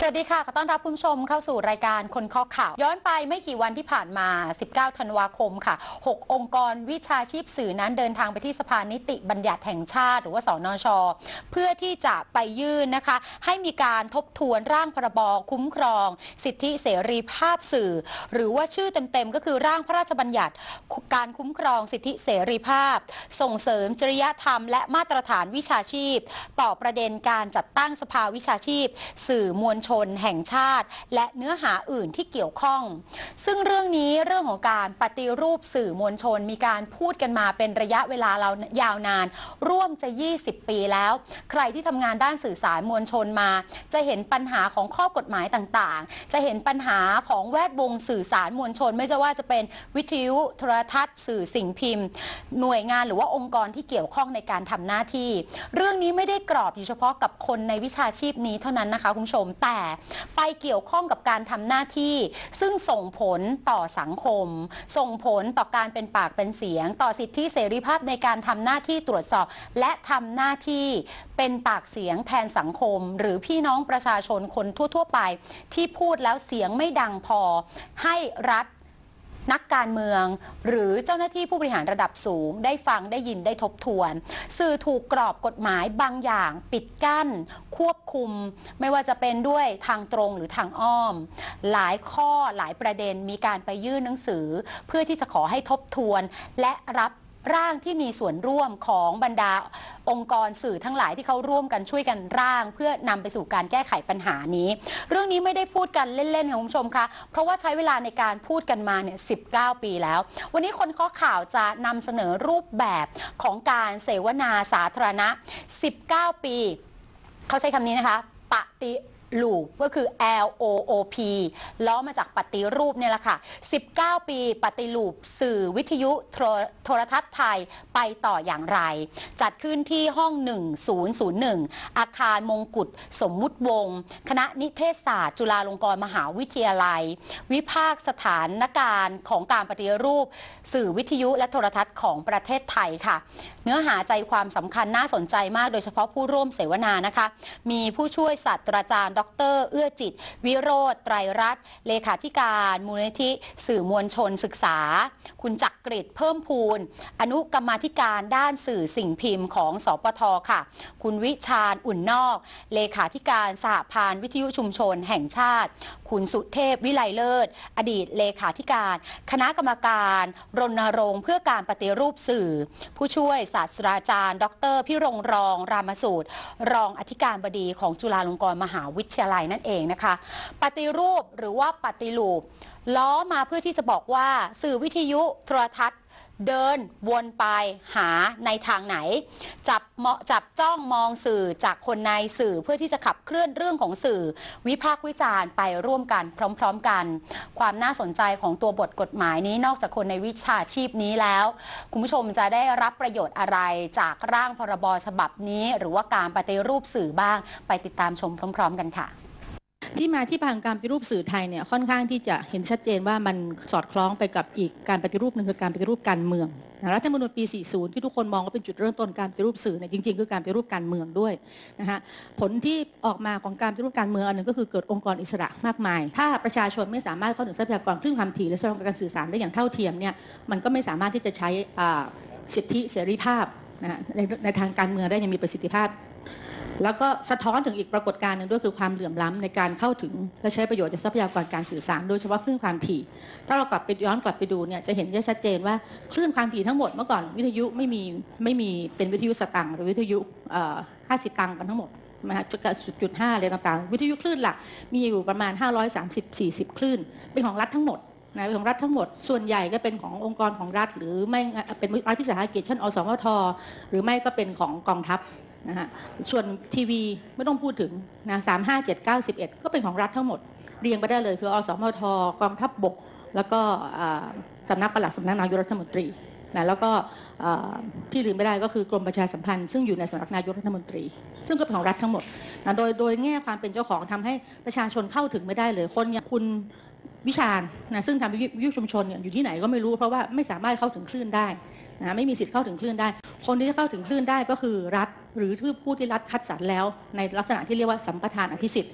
วัสดีค่ะขอต้อนรับคุณผู้ชมเข้าสู่รายการคนข้อข่าวย้อนไปไม่กี่วันที่ผ่านมา 19 ธันวาคมค่ะ 6 องค์กรวิชาชีพสื่อนั้นเดินทางไปที่สภานิติบัญญัติแห่งชาติหรือว่าสนช.เพื่อที่จะไปยื่นนะคะให้มีการทบทวนร่างพรบคุ้มครองสิทธิเสรีภาพสื่อหรือว่าชื่อเต็มๆก็คือร่างพระราชบัญญัติการคุ้มครองสิทธิเสรีภาพส่งเสริมจริยธรรมและมาตรฐานวิชาชีพต่อประเด็นการจัดตั้งสภาวิชาชีพสื่อมวลชนแห่งชาติและเนื้อหาอื่นที่เกี่ยวข้องซึ่งเรื่องนี้เรื่องของการปฏิรูปสื่อมวลชนมีการพูดกันมาเป็นระยะเวลายาวนานร่วมจะ20 ปีแล้วใครที่ทำงานด้านสื่อสารมวลชนมาจะเห็นปัญหาของข้อกฎหมายต่างๆจะเห็นปัญหาของแวดวงสื่อสารมวลชนไม่ว่าจะเป็นวิทยุโทรทัศน์สื่อสิ่งพิมพ์หน่วยงานหรือว่าองค์กรที่เกี่ยวข้องในการทำหน้าที่เรื่องนี้ไม่ได้กรอบอยู่เฉพาะกับคนในวิชาชีพนี้เท่านั้นนะคะคุณผู้ชมแต่ไปเกี่ยวข้องกับการทำหน้าที่ซึ่งส่งผลต่อสังคมส่งผลต่อการเป็นปากเป็นเสียงต่อสิทธิเสรีภาพในการทำหน้าที่ตรวจสอบและทำหน้าที่เป็นปากเสียงแทนสังคมหรือพี่น้องประชาชนคนทั่วๆไปที่พูดแล้วเสียงไม่ดังพอให้รัฐนักการเมืองหรือเจ้าหน้าที่ผู้บริหารระดับสูงได้ฟังได้ยินได้ทบทวนสื่อถูกกรอบกฎหมายบางอย่างปิดกั้นควบคุมไม่ว่าจะเป็นด้วยทางตรงหรือทางอ้อมหลายข้อหลายประเด็นมีการไปยื่นหนังสือเพื่อที่จะขอให้ทบทวนและรับร่างที่มีส่วนร่วมของบรรดาองค์กรสื่อทั้งหลายที่เขาร่วมกันช่วยกันร่างเพื่อนำไปสู่การแก้ไขปัญหานี้เรื่องนี้ไม่ได้พูดกันเล่นๆค่ะคุณผู้ชมคะเพราะว่าใช้เวลาในการพูดกันมาเนี่ย19 ปีแล้ววันนี้คนข้อข่าวจะนำเสนอรูปแบบของการเสวนาสาธารณะ19 ปีเขาใช้คำนี้นะคะปฏิลูปก็คือ LOOP ล้อมาจากปฏิรูปเนี่ยแหละค่ะ19 ปีปฏิรูปสื่อวิทยุโทรทัศน์ไทยไปต่ออย่างไรจัดขึ้นที่ห้อง1001อาคารมงกุฎสมมุติวงศ์คณะนิเทศศาสตร์จุฬาลงกรณ์มหาวิทยาลัยวิพากษ์สถานการณ์ของการปฏิรูปสื่อวิทยุและโทรทัศน์ของประเทศไทยค่ะเนื้อหาใจความสำคัญน่าสนใจมากโดยเฉพาะผู้ร่วมเสวนานะคะมีผู้ช่วยศาสตราจารย์ดร.เอื้อจิตวิโรจน์ไตรรัตน์เลขาธิการมูลนิธิสื่อมวลชนศึกษาคุณจักกฤษเพิ่มพูนอนุกรรมาธิการด้านสื่อสิ่งพิมพ์ของสปท.ค่ะคุณวิชาญอุ่นนอกเลขาธิการสหพันธ์วิทยุชุมชนแห่งชาติคุณสุเทพวิไลเลิศอดีตเลขาธิการคณะกรรมการรณรงค์เพื่อการปฏิรูปสื่อผู้ช่วยศาสตราจารย์ดร.พิรงรองรามสูตรรองอธิการบดีของจุฬาลงกรณ์มหาวิทยาลัยนั่นเองนะคะปฏิรูปหรือว่าปฏิรูปล้อมาเพื่อที่จะบอกว่าสื่อวิทยุโทรทัศน์เดินวนไปหาในทางไหนจับจ้องมองสื่อจากคนในสื่อเพื่อที่จะขับเคลื่อนเรื่องของสื่อวิพากษ์วิจารณ์ไปร่วมกันพร้อมๆกันความน่าสนใจของตัวบทกฎหมายนี้นอกจากคนในวิชาชีพนี้แล้วคุณผู้ชมจะได้รับประโยชน์อะไรจากร่างพรบฉบับนี้หรือว่าการปฏิรูปสื่อบ้างไปติดตามชมพร้อมๆกันค่ะที่มาที่ไปของการปฏิรูปสื่อไทยเนี่ยค่อนข้างที่จะเห็นชัดเจนว่ามันสอดคล้องไปกับอีกการปฏิรูปหนึ่งคือการปฏิรูปการเมืองรัฐธรรมนูญปี 40 ที่ทุกคนมองว่าเป็นจุดเริ่มต้นการปฏิรูปสื่อเนี่ยจริงๆคือการปฏิรูปการเมืองด้วยนะฮะผลที่ออกมาของการปฏิรูปการเมืองอันหนึ่งก็คือเกิดองค์กรอิสระมากมายถ้าประชาชนไม่สามารถเข้าถึงทรัพยากรคลื่นความถี่และช่องทางการสื่อสารได้อย่างเท่าเทียมเนี่ยมันก็ไม่สามารถที่จะใช้สิทธิเสรีภาพนะในทางการเมืองได้อย่างมีประสิทธิภาพแล้วก็สะท้อนถึงอีกปรากฏการณ์หนึ่งด้วยคือความเหลื่อมล้ำในการเข้าถึงและใช้ประโยชน์จากทรัพยากรการสื่อสารโดยเฉพาะคลื่นความถี่ถ้าเราย้อนกลับไปดูเนี่ยจะเห็นได้ชัดเจนว่าคลื่นความถี่ทั้งหมดเมื่อก่อนวิทยุไม่มีเป็นวิทยุสตังค์หรือวิทยุ50 ตังค์กันทั้งหมดนะจุด5อะไรต่างๆวิทยุคลื่นหลักมีอยู่ประมาณ530-40 คลื่นเป็นของรัฐทั้งหมดนะเป็นของรัฐทั้งหมดส่วนใหญ่ก็เป็นขององค์กรของรัฐหรือไม่เป็นรัฐวิสาหกิจเช่นอสมทหรือไม่ก็เป็นของกองทัพนะฮะส่วนทีวีไม่ต้องพูดถึงนะ35 7 9 11ก็เป็นของรัฐทั้งหมดเรียงไปได้เลยคืออสมทกองทัพบกแล้วก็สำนักปลัดสำนักนายกรัฐมนตรีนะแล้วก็ที่ลืมไม่ได้ก็คือกรมประชาสัมพันธ์ซึ่งอยู่ในสำนักนายกรัฐมนตรีซึ่งก็เป็นของรัฐทั้งหมดนะโดยแง่ความเป็นเจ้าของทำให้ประชาชนเข้าถึงไม่ได้เลยคนอย่างคุณวิชาญนะซึ่งทำวิทยุชุมชนอยู่ที่ไหนก็ไม่รู้เพราะว่าไม่สามารถเข้าถึงคลื่นได้นะไม่มีสิทธิ์เข้าถึงคลื่นได้คนที่จะเข้าถึงคลื่นได้ก็คือรัฐหรือผู้ที่รัฐคัดสรรแล้วในลักษณะที่เรียกว่าสัมปทานอภิสิทธิ์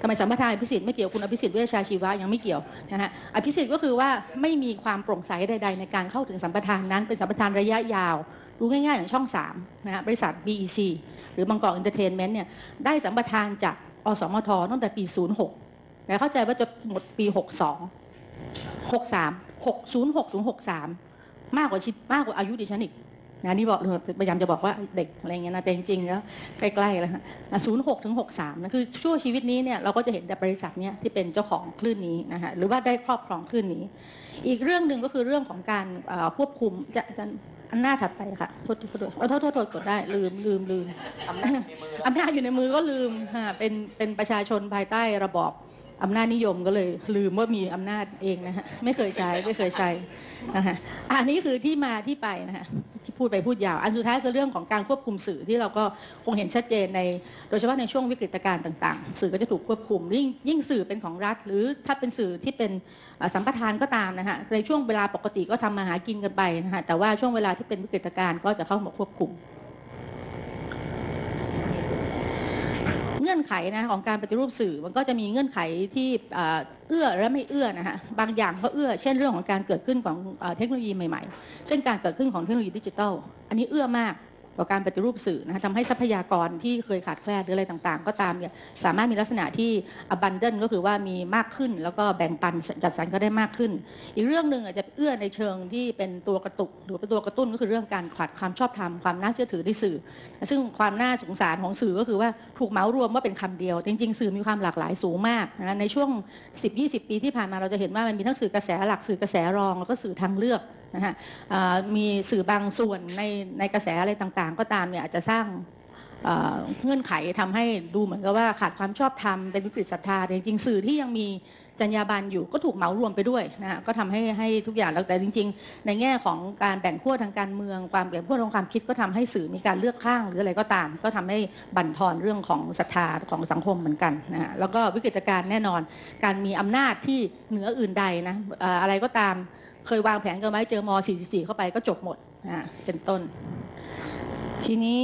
ทำไมสัมปทานอภิสิทธิ์ไม่เกี่ยวคุณอภิสิทธิ์เวชชาชีวะยังไม่เกี่ยวนะฮะอภิสิทธิ์ก็คือว่าไม่มีความโปร่งใสใดๆในการเข้าถึงสัมปทานนั้นเป็นสัมปทานระยะยาวดูง่ายๆอย่างช่อง3นะฮะบริษัท BEC หรือบางกอกเอนเตอร์เทนเมนต์เนี่ยได้สัมปทานจากอสมทตั้งแต่ปี06แต่เข้าใจว่าจะหมดปี62 63 606ถึง63มากกว่าอายุดิฉันอีกนะนี่บอกพยายามจะบอกว่าเด็กอะไรเงี้ยนะแต่จริงๆแล้วใกล้ๆแล้วฮะ06ถึง63นะคือช่วงชีวิตนี้เนี่ยเราก็จะเห็นแต่บริษัทเนี้ยที่เป็นเจ้าของคลื่นนี้นะฮะหรือว่าได้ครอบครองคลื่นนี้อีกเรื่องหนึ่งก็คือเรื่องของการควบคุมจะอันหน้าถัดไปค่ะโทษกดได้ลืมอำนาจอยู่ในมือก็ลืมเป็นประชาชนภายใต้ระบอบอำนาจนิยมก็เลยลืมว่ามีอำนาจเองนะฮะไม่เคยใช้นะฮะอันนี้คือที่มาที่ไปนะฮะพูดไปพูดยาวอันสุดท้ายคือเรื่องของการควบคุมสื่อที่เราก็คงเห็นชัดเจนในโดยเฉพาะในช่วงวิกฤตการณ์ต่างๆสื่อก็จะถูกควบคุมยิ่งสื่อเป็นของรัฐหรือถ้าเป็นสื่อที่เป็นสัมปทานก็ตามนะฮะในช่วงเวลาปกติก็ทำมาหากินกันไปนะฮะแต่ว่าช่วงเวลาที่เป็นวิกฤตการณ์ก็จะเข้ามาควบคุมเงื่อนไขนะของการปฏิรูปสื่อมันก็จะมีเงื่อนไขที่เอื้อและไม่เอื้อนะฮะบางอย่างก็เอื้อเช่นเรื่องของการเกิดขึ้นของเทคโนโลยีใหม่ๆเช่นการเกิดขึ้นของเทคโนโลยีดิจิทัลอันนี้เอื้อมากต่อการปฏิรูปสื่อนะทำให้ทรัพยากรที่เคยขาดแคลนหรืออะไรต่างๆก็ตามเนี่ยสามารถมีลักษณะที่ abundant ก็คือว่ามีมากขึ้นแล้วก็แบ่งปันจัดสรรก็ได้มากขึ้นอีกเรื่องหนึ่งอาจจะเอื้อในเชิงที่เป็นตัวกระตุกหรือเป็นตัวกระตุ้นก็คือเรื่องการขาดความชอบธรรมความน่าเชื่อถือในสื่อซึ่งความน่าสงสารของสื่อก็คือว่าถูกเหมารวมว่าเป็นคำเดียวจริงๆสื่อมีความหลากหลายสูงมากนะในช่วง 10-20 ปีที่ผ่านมาเราจะเห็นว่ามันมีทั้งสื่อกระแสหลักสื่อกระแสรองแล้วก็สื่อทางเลือกนะฮะมีสื่อบางส่วนในกระแสอะไรต่างๆก็ตามเนี่ยอาจจะสร้างเงื่อนไขทำให้ดูเหมือนกับว่าขาดความชอบธรรมเป็นวิกฤตศรัทธาแต่จริงๆสื่อที่ยังมีจรรยาบรรณอยู่ก็ถูกเหมารวมไปด้วยนะฮะก็ทำให้ทุกอย่างแล้วแต่จริงๆในแง่ของการแบ่งขั้วทางการเมืองความแบ่งขั้วทางความคิดก็ทำให้สื่อมีการเลือกข้างหรืออะไรก็ตามก็ทำให้บั่นทอนเรื่องของศรัทธาของสังคมเหมือนกันนะฮะแล้วก็วิกฤตการณ์แน่นอนการมีอำนาจที่เหนืออื่นใดนะอะไรก็ตามเคยวางแผนกันไว้เจอม.44เข้าไปก็จบหมดนะเป็นต้นทีนี้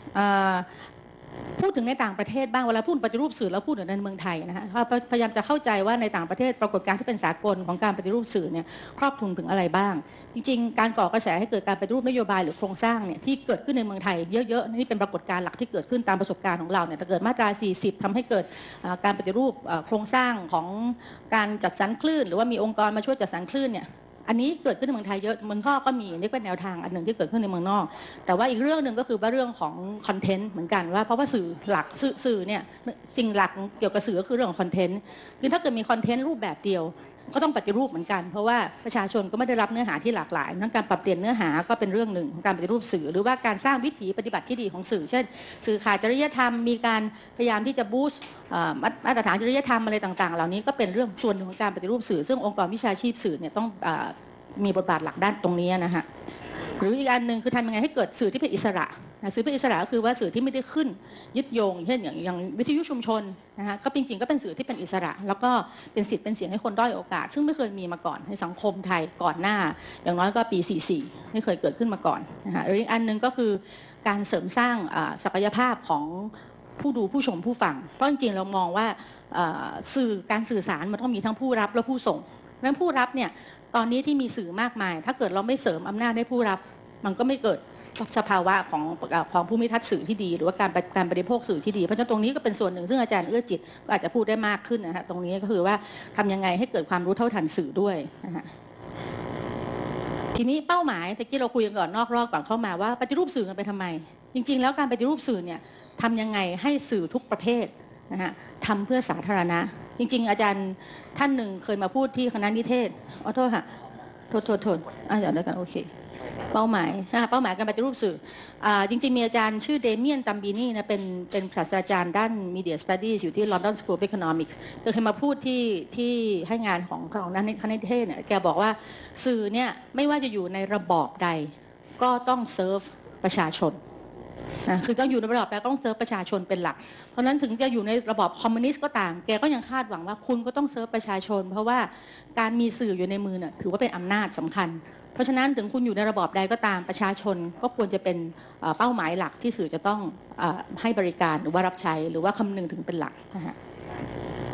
พูดถึงในต่างประเทศบ้างเวลาพูดปฏิรูปสื่อแล้วพูดถึงในเมืองไทยนะฮะพยายามจะเข้าใจว่าในต่างประเทศปรากฏการณ์ที่เป็นสากลของการปฏิรูปสื่อเนี่ยครอบคลุมถึงอะไรบ้างจริงๆการก่อกระแสให้เกิดการปฏิรูปนโยบายหรือโครงสร้างเนี่ยที่เกิดขึ้นในเมืองไทยเยอะๆนี่เป็นปรากฏการณ์หลักที่เกิดขึ้นตามประสบการณ์ของเราเนี่ยถ้าเกิดมาตรา40ทำให้เกิดการปฏิรูปโครงสร้างของการจัดสรรคลื่นหรือว่ามีองค์กรมาช่วยจัดสรรคลื่นเนี่ยอันนี้เกิดขึ้นในเมืองไทยเยอะเมืองนอกก็มีนี่เป็นแนวทางอันหนึ่งที่เกิดขึ้นในเมืองนอกแต่ว่าอีกเรื่องหนึ่งก็คือว่าเรื่องของคอนเทนต์เหมือนกันว่าเพราะว่าสื่อหลักสื่อเนี่ยสิ่งหลักเกี่ยวกับสื่อก็คือเรื่องของคอนเทนต์คือถ้าเกิดมีคอนเทนต์รูปแบบเดียวก็ต้องปฏิรูปเหมือนกันเพราะว่าประชาชนก็ไม่ได้รับเนื้อหาที่หลากหลายทั้งการปรับเปลี่ยนเนื้อหาก็เป็นเรื่องหนึ่งของการปฏิรูปสื่อหรือว่าการสร้างวิถีปฏิบัติที่ดีของสื่อเช่นสื่อขาดจริยธรรมมีการพยายามที่จะบูสต์มาตรฐานจริยธรรมอะไรต่างๆเหล่านี้ก็เป็นเรื่องส่วนหนึ่งของการปฏิรูปสื่อซึ่งองค์กรวิชาชีพสื่อเนี่ยต้องมีบทบาทหลักด้านตรงนี้นะฮะหรืออีกอันหนึ่งคือทำยังไงให้เกิดสื่อที่เป็นอิสระสื่อเป็นอิสระก็คือว่าสื่อที่ไม่ได้ขึ้นยึดโยงเช่นอย่างวิทยุชุมชนนะฮะก็จริงๆก็เป็นสื่อที่เป็นอิสระแล้วก็เป็นสิทธิ์เป็นเสียงให้คนด้อยโอกาสซึ่งไม่เคยมีมาก่อนในสังคมไทยก่อนหน้าอย่างน้อยก็ปี44ไม่เคยเกิดขึ้นมาก่อนนะฮะหรืออีกอันหนึ่งก็คือการเสริมสร้างศักยภาพของผู้ดูผู้ชมผู้ฟังเพราะจริงๆเรามองว่าสื่อการสื่อสารมันต้องมีทั้งผู้รับและผู้ส่งนั้นผู้รับเนี่ยตอนนี้ที่มีสื่อมากมายถ้าเกิดเราไม่เสริมอำนาจให้ผู้รับมันก็ไม่เกิดสภาวะของภูมิทัศน์สื่อที่ดีหรือว่าการบริโภคสื่อที่ดีเพราะฉะนั้นตรงนี้ก็เป็นส่วนหนึ่งซึ่งอาจารย์เอื้อจิตก็อาจจะพูดได้มากขึ้นนะฮะตรงนี้ก็คือว่าทำยังไงให้เกิดความรู้เท่าทันสื่อด้วยนะฮะทีนี้เป้าหมายตะกี้เราคุยกันก่อนนอกรอบก่อนเข้ามาว่าปฏิรูปสื่อกันไปทำไมจริงๆแล้วการปฏิรูปสื่อเนี่ยทำยังไงให้สื่อทุกประเภทนะฮะทำเพื่อสาธารณะจริงๆอาจารย์ท่านหนึ่งเคยมาพูดที่คณะนิเทศโทษค่ะโทษเดี๋ยวกันโอเคเป้าหมายการปฏิรูปสื่อจริงๆมีอาจารย์ชื่อเดเมียนตัมบินีนะเป็นศาสตราจารย์ด้าน Media Studies อยู่ที่ London School of Economics เคยมาพูดที่ให้งานของนั้นในคณะนิเทศเนี่ยแกบอกว่าสื่อเนี่ยไม่ว่าจะอยู่ในระบอบใดก็ต้องเซิร์ฟประชาชนคือต้องอยู่ในระบอบแต่ต้องเซิร์ฟประชาชนเป็นหลักเพราะนั้นถึงจะอยู่ในระบอบคอมมิวนิสต์ก็ตามแกก็ยังคาดหวังว่าคุณก็ต้องเซิร์ฟประชาชนเพราะว่าการมีสื่ออยู่ในมือเนี่ยถือว่าเป็นอำนาจสำคัญเพราะฉะนั้นถึงคุณอยู่ในระบอบใดก็ตามประชาชนก็ควรจะเป็นเป้าหมายหลักที่สื่อจะต้องให้บริการหรือว่ารับใช้หรือว่าคำนึงถึงเป็นหลักนะฮะ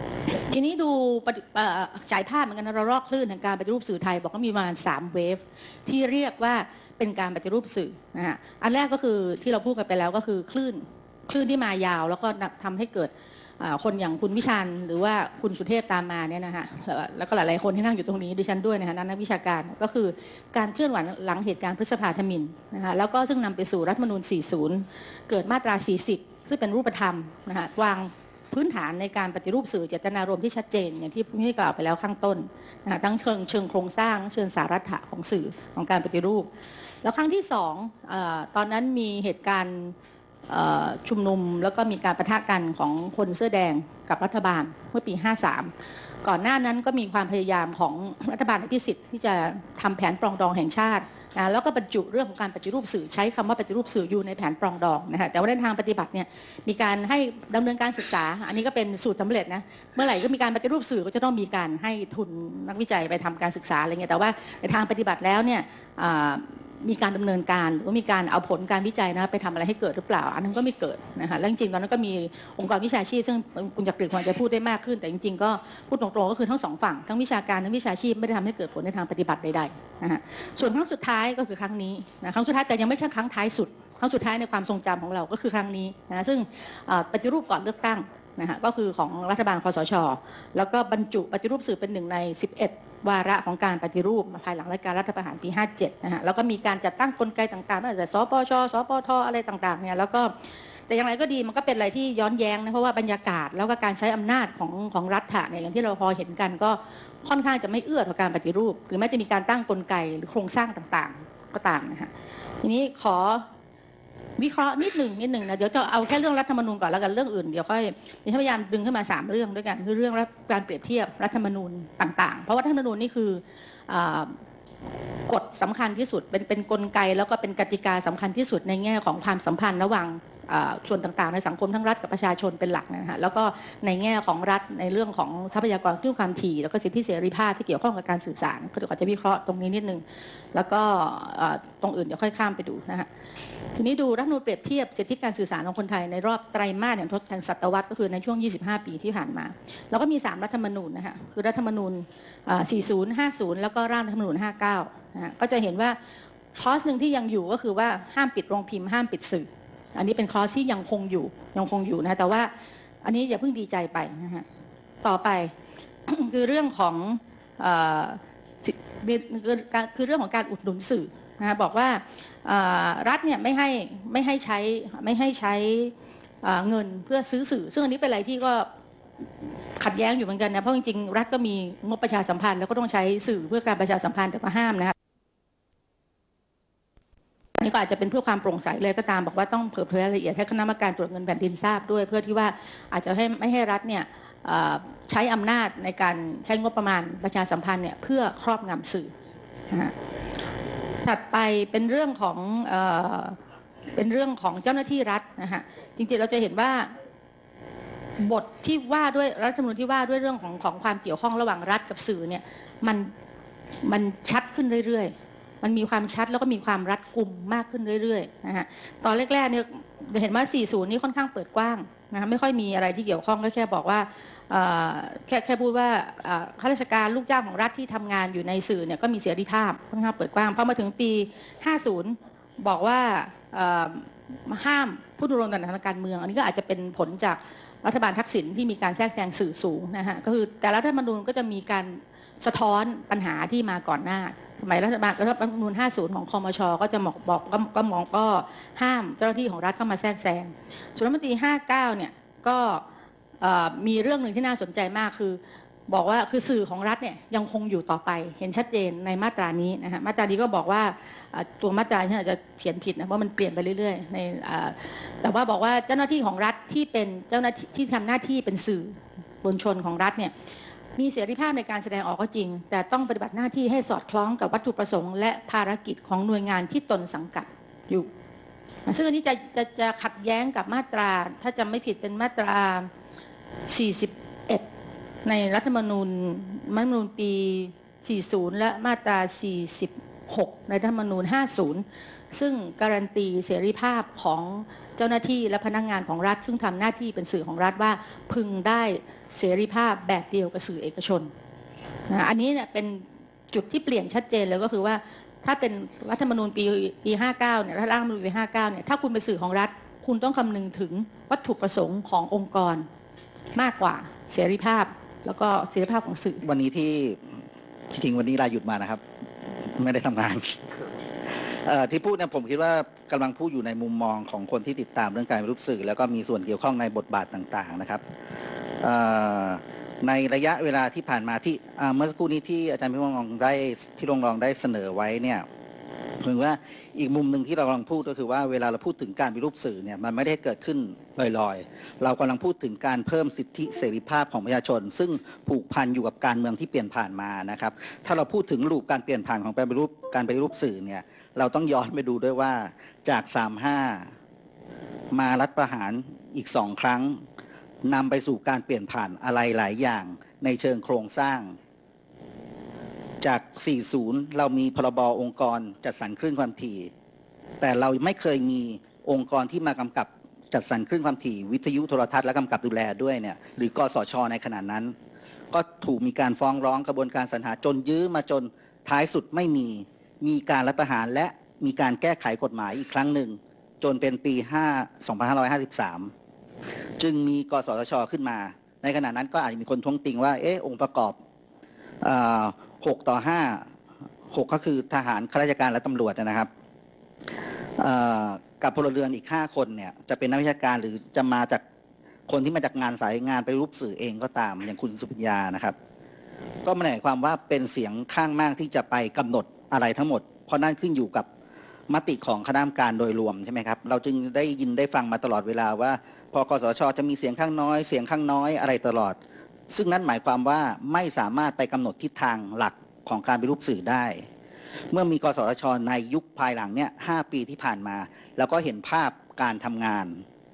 ทีนี้ดูฉายภาพเหมือนกันนะระลอกคลื่นแห่งการปฏิรูปสื่อไทยบอกว่ามีประมาณ3 เวฟที่เรียกว่าเป็นการปฏิรูปสื่อนะฮะอันแรกก็คือที่เราพูดกันไปแล้วก็คือคลื่นที่มายาวแล้วก็ทำให้เกิดคนอย่างคุณวิชาญหรือว่าคุณสุเทพตามมาเนี่ยนะฮะแล้วก็หลายๆคนที่นั่งอยู่ตรงนี้ดิฉันด้วยนะคะนักวิชาการก็คือการเคลื่อนไหวหลังเหตุการณ์พฤษภาธมิฬนะคะแล้วก็ซึ่งนำไปสู่รัฐธรรมนูญ 40 เกิดมาตรา 40 ซึ่งเป็นรูปธรรมนะคะวางพื้นฐานในการปฏิรูปสื่อเจตนารมณ์ที่ชัดเจนอย่างที่กล่าวไปแล้วข้างต้นนะคะทั้งเชิงโครงสร้างเชิงสาระของสื่อของการปฏิรูปแล้วครั้งที่2ตอนนั้นมีเหตุการณ์ชุมนุมแล้วก็มีการปะทะกันของคนเสื้อแดงกับรัฐบาลเมื่อปี 53 ก่อนหน้านั้นก็มีความพยายามของรัฐบาลอภิสิทธิ์ที่จะทำแผนปรองดองแห่งชาติแล้วก็บรรจุเรื่องของการปฏิรูปสื่อใช้คำว่าปฏิรูปสื่ออยู่ในแผนปรองดองนะคะแต่ว่าในทางปฏิบัติเนี่ยมีการให้ดำเนินการศึกษาอันนี้ก็เป็นสูตรสำเร็จนะเมื่อไหร่ก็มีการปฏิรูปสื่อก็จะต้องมีการให้ทุนนักวิจัยไปทำการศึกษาอะไรเงี้ยแต่ว่าในทางปฏิบัติแล้วเนี่ยมีการดำเนินการหรือว่ามีการเอาผลการวิจัยนะไปทำอะไรให้เกิดหรือเปล่าอันนั้นก็ไม่เกิดนะคะแล้วจริงๆตอนนั้นก็มีองค์กรวิชาชีพซึ่งคุณจักริดควรจะพูดได้มากขึ้นแต่จริงๆก็พูดตรงๆก็คือทั้ง2 ฝั่งทั้งวิชาการทั้งวิชาชีพไม่ได้ทำให้เกิดผลในทางปฏิบัติใดๆนะฮะส่วนครั้งสุดท้ายก็คือครั้งนี้นะครั้งสุดท้ายแต่ยังไม่ใช่ครั้งท้ายสุดครั้งสุดท้ายในความทรงจำของเราก็คือครั้งนี้นะซึ่งปฏิรูปก่อนเลือกตั้งนะฮะก็คือของรัฐบาลคสช.แล้วก็บรรจุปฏิรูปสื่อเป็น1 ใน 11 วาระของการปฏิรูปภายหลังการรัฐประหารปี 57 นะฮะแล้วก็มีการจัดตั้งกลไกต่างๆตั้งแต่สปช.สปท.อะไรต่างๆเนี่ยแล้วก็แต่อย่างไรก็ดีมันก็เป็นอะไรที่ย้อนแย้งนะเพราะว่าบรรยากาศแล้วก็การใช้อำนาจของรัฐเนี่ยอย่างที่เราพอเห็นกันก็ค่อนข้างจะไม่เอื้อต่อการปฏิรูปหรือแม้จะมีการตั้งกลไกหรือโครงสร้างต่างๆก็ตามนะฮะทีนี้ขอวิเคราะห์นิดหนึ่งนะเดี๋ยวจะเอาแค่เรื่องรัฐธรรมนูญก่อนแล้วกันเรื่องอื่นเดี๋ยวค่อยพยายามดึงขึ้นมา3 เรื่องด้วยกันคือเรื่องการเปรียบเทียบรัฐธรรมนูญต่างๆเพราะว่ารัฐธรรมนูญนี่คือกฎสำคัญที่สุดเป็นกลไกแล้วก็เป็นกติกาสำคัญที่สุดในแง่ของความสัมพันธ์ระหว่างส่วนต่างๆในสังคมทั้งรัฐกับประชาชนเป็นหลักนะฮะแล้วก็ในแง่ของรัฐในเรื่องของทรัพยากรคลื่นความถี่แล้วก็สิทธิเสรีภาพที่เกี่ยวข้องกับการสื่อสารก็เดี๋ยวจะวิเคราะห์ตรงนี้นิดนึงแล้วก็ตรงอื่นเดี๋ยวค่อยข้ามไปดูนะฮะทีนี้ดูรัฐธรรมนูญเปรียบเทียบสิทธิการสื่อสารของคนไทยในรอบไตรมาสแห่งศตวรรษก็คือในช่วง25 ปีที่ผ่านมาแล้วก็มี3 รัฐธรรมนูญนะฮะคือรัฐธรรมนูญ40 50แล้วก็ร่างรัฐธรรมนูญ59นะฮะก็จะเห็นว่าคอร์สหนึ่งที่ยังอยู่ก็คือว่าห้ามปิดโรงพิมพ์ห้ามปิดสื่ออันนี้เป็นคลอสที่ยังคงอยู่นะแต่ว่าอันนี้อย่าเพิ่งดีใจไปนะฮะต่อไป คือเรื่องของคือเรื่องของการอุดหนุนสื่อนะบอกว่ารัฐเนี่ยไม่ให้ใช้เงินเพื่อซื้อสื่อซึ่งอันนี้เป็นอะไรที่ก็ขัดแย้งอยู่เหมือนกันนะเพราะจริงๆรัฐก็มีงบประชาสัมพันธ์แล้วก็ต้องใช้สื่อเพื่อการประชาสัมพันธ์แต่ก็ห้ามนะคะนี่ก็อาจจะเป็นเพื่อความโปร่งใสเลยก็ตามบอกว่าต้องเผยแพร่รายละเอียดให้คณะกรรมการตรวจเงินแผ่นดินทราบด้วยเพื่อที่ว่าอาจจะไม่ให้รัฐเนี่ยใช้อำนาจในการใช้งบประมาณประชาสัมพันธ์เนี่ยเพื่อครอบงำสื่อถัดไปเป็นเรื่องของเจ้าหน้าที่รัฐนะฮะจริงๆเราจะเห็นว่าบทที่ว่าด้วยรัฐธรรมนูญที่ว่าด้วยเรื่องของความเกี่ยวข้องระหว่างรัฐกับสื่อเนี่ยมันชัดขึ้นเรื่อยๆมันมีความชัดแล้วก็มีความรัดกุมมากขึ้นเรื่อยๆนะฮะตอนแรกๆเนี่ยเห็นว่า40นี่ค่อนข้างเปิดกว้างนะไม่ค่อยมีอะไรที่เกี่ยวข้องก็แค่บอกว่าแค่พูดว่าข้าราชการลูกจ้างของรัฐที่ทำงานอยู่ในสื่อเนี่ยก็มีเสรีภาพค่อนข้างเปิดกว้างพอมาถึงปี50บอกว่าห้ามผู้ดำรงตำแหน่งทางการเมืองอันนี้ก็อาจจะเป็นผลจากรัฐบาลทักษิณที่มีการแทรกแซงสื่อสูงนะฮะก็คือแต่รัฐธรรมนูญก็จะมีการสะท้อนปัญหาที่มาก่อนหน้าสมัยรัฐธรรมนูญ50ของคมช.ก็จะก็ห้ามเจ้าหน้าที่ของรัฐเข้ามาแทรกแซงส่วนรัฐมนตรี59เนี่ยก็มีเรื่องหนึ่งที่น่าสนใจมากคือบอกว่าคือสื่อของรัฐเนี่ยยังคงอยู่ต่อไปเห็นชัดเจนในมาตรานี้นะฮะมาตรานี้ก็บอกว่าตัวมาตราที่อาจจะเขียนผิดนะเพราะมันเปลี่ยนไปเรื่อยๆในแต่ว่าบอกว่าเจ้าหน้าที่ของรัฐที่เป็นเจ้าหน้าที่ที่ทำหน้าที่เป็นสื่อมวลชนของรัฐเนี่ยมีเสรีภาพในการแสดงออกก็จริงแต่ต้องปฏิบัติหน้าที่ให้สอดคล้องกับวัตถุประสงค์และภารกิจของหน่วยงานที่ตนสังกัดอยู่ซึ่งอันนี้จะขัดแย้งกับมาตราถ้าจำไม่ผิดเป็นมาตรา41ในรัฐธรรมนูญปี 40 และมาตรา 46 ในรัฐธรรมนูญ 50 ซึ่งการันตีเสรีภาพของเจ้าหน้าที่และพนักงานของรัฐซึ่งทำหน้าที่เป็นสื่อของรัฐว่าพึงได้เสรีภาพแบบเดียวกับสื่อเอกชนนะอันนี้เนี่ยเป็นจุดที่เปลี่ยนชัดเจนเลยก็คือว่าถ้าเป็นรัฐธรรมนูญปี59เนี่ยรัฐธรรมนูญปี59เนี่ยถ้าคุณเป็นสื่อของรัฐคุณต้องคำนึงถึงวัตถุประสงค์ขององค์กรมากกว่าเสรีภาพแล้วก็เสรีภาพของสื่อวันนี้ที่จริงวันนี้ลาหยุดมานะครับ ไม่ได้ทำงาน ที่พูดเนี่ยผมคิดว่ากำลังพูดอยู่ในมุมมองของคนที่ติดตามเรื่องการปฏิรูปสื่อแล้วก็มีส่วนเกี่ยวข้องในบทบาทต่างๆนะครับในระยะเวลาที่ผ่านมาที่เมื่อสักครู่นี้ที่อาจารย์พี่รองได้เสนอไว้เนี่ยถึงว่าอีกมุมหนึ่งที่เรากำลังพูดก็คือว่าเวลาเราพูดถึงการปฏิรูปสื่อเนี่ยมันไม่ได้เกิดขึ้นลอยๆเรากำลังพูดถึงการเพิ่มสิทธิเสรีภาพของประชาชนซึ่งผูกพันอยู่กับการเมืองที่เปลี่ยนผ่านมานะครับถ้าเราพูดถึงรูปการเปลี่ยนผ่านของการปฏิรูปสื่อเนี่ยเราต้องย้อนไปดูด้วยว่าจาก35มารัฐประหารอีก2ครั้งนำไปสู่การเปลี่ยนผ่านอะไรหลายอย่างในเชิงโครงสร้างจาก 40 เรามีพรบองค์กรจัดสรรคลื่นความถี่แต่เราไม่เคยมีองค์กรที่มากำกับจัดสรรคลื่นความถี่วิทยุโทรทัศน์และกำกับดูแลด้วยเนี่ยหรือกสช.ในขณะนั้นก็ถูกมีการฟ้องร้องกระบวนการสรรหาจนยื้อมาจนท้ายสุดไม่มีการรัฐประหารและมีการแก้ไขกฎหมายอีกครั้งหนึ่งจนเป็นปี2553จึงมีกสทช.ขึ้นมาในขณะนั้นก็อาจจะมีคนท้วงติงว่าองค์ประกอบ6:5 6ก็คือทหารข้าราชการและตำรวจนะครับกับพลเรือนอีก5คนเนี่ยจะเป็นนักวิชาการหรือจะมาจากคนที่มาจากงานสายงานไปรูปสื่อเองก็ตามอย่างคุณสุพิญญานะครับก็หมายความว่าเป็นเสียงข้างมากที่จะไปกำหนดอะไรทั้งหมดเพราะนั่นขึ้นอยู่กับมติของคณะกรรมการโดยรวมใช่ไหมครับเราจึงได้ยินได้ฟังมาตลอดเวลาว่าพกสช.จะมีเสียงข้างน้อยเสียงข้างน้อยอะไรตลอดซึ่งนั้นหมายความว่าไม่สามารถไปกำหนดทิศทางหลักของการปฏิรูปสื่อได้เมื่อมีกสทช.ในยุคภายหลังเนี่ย5 ปีที่ผ่านมาแล้วก็เห็นภาพการทำงาน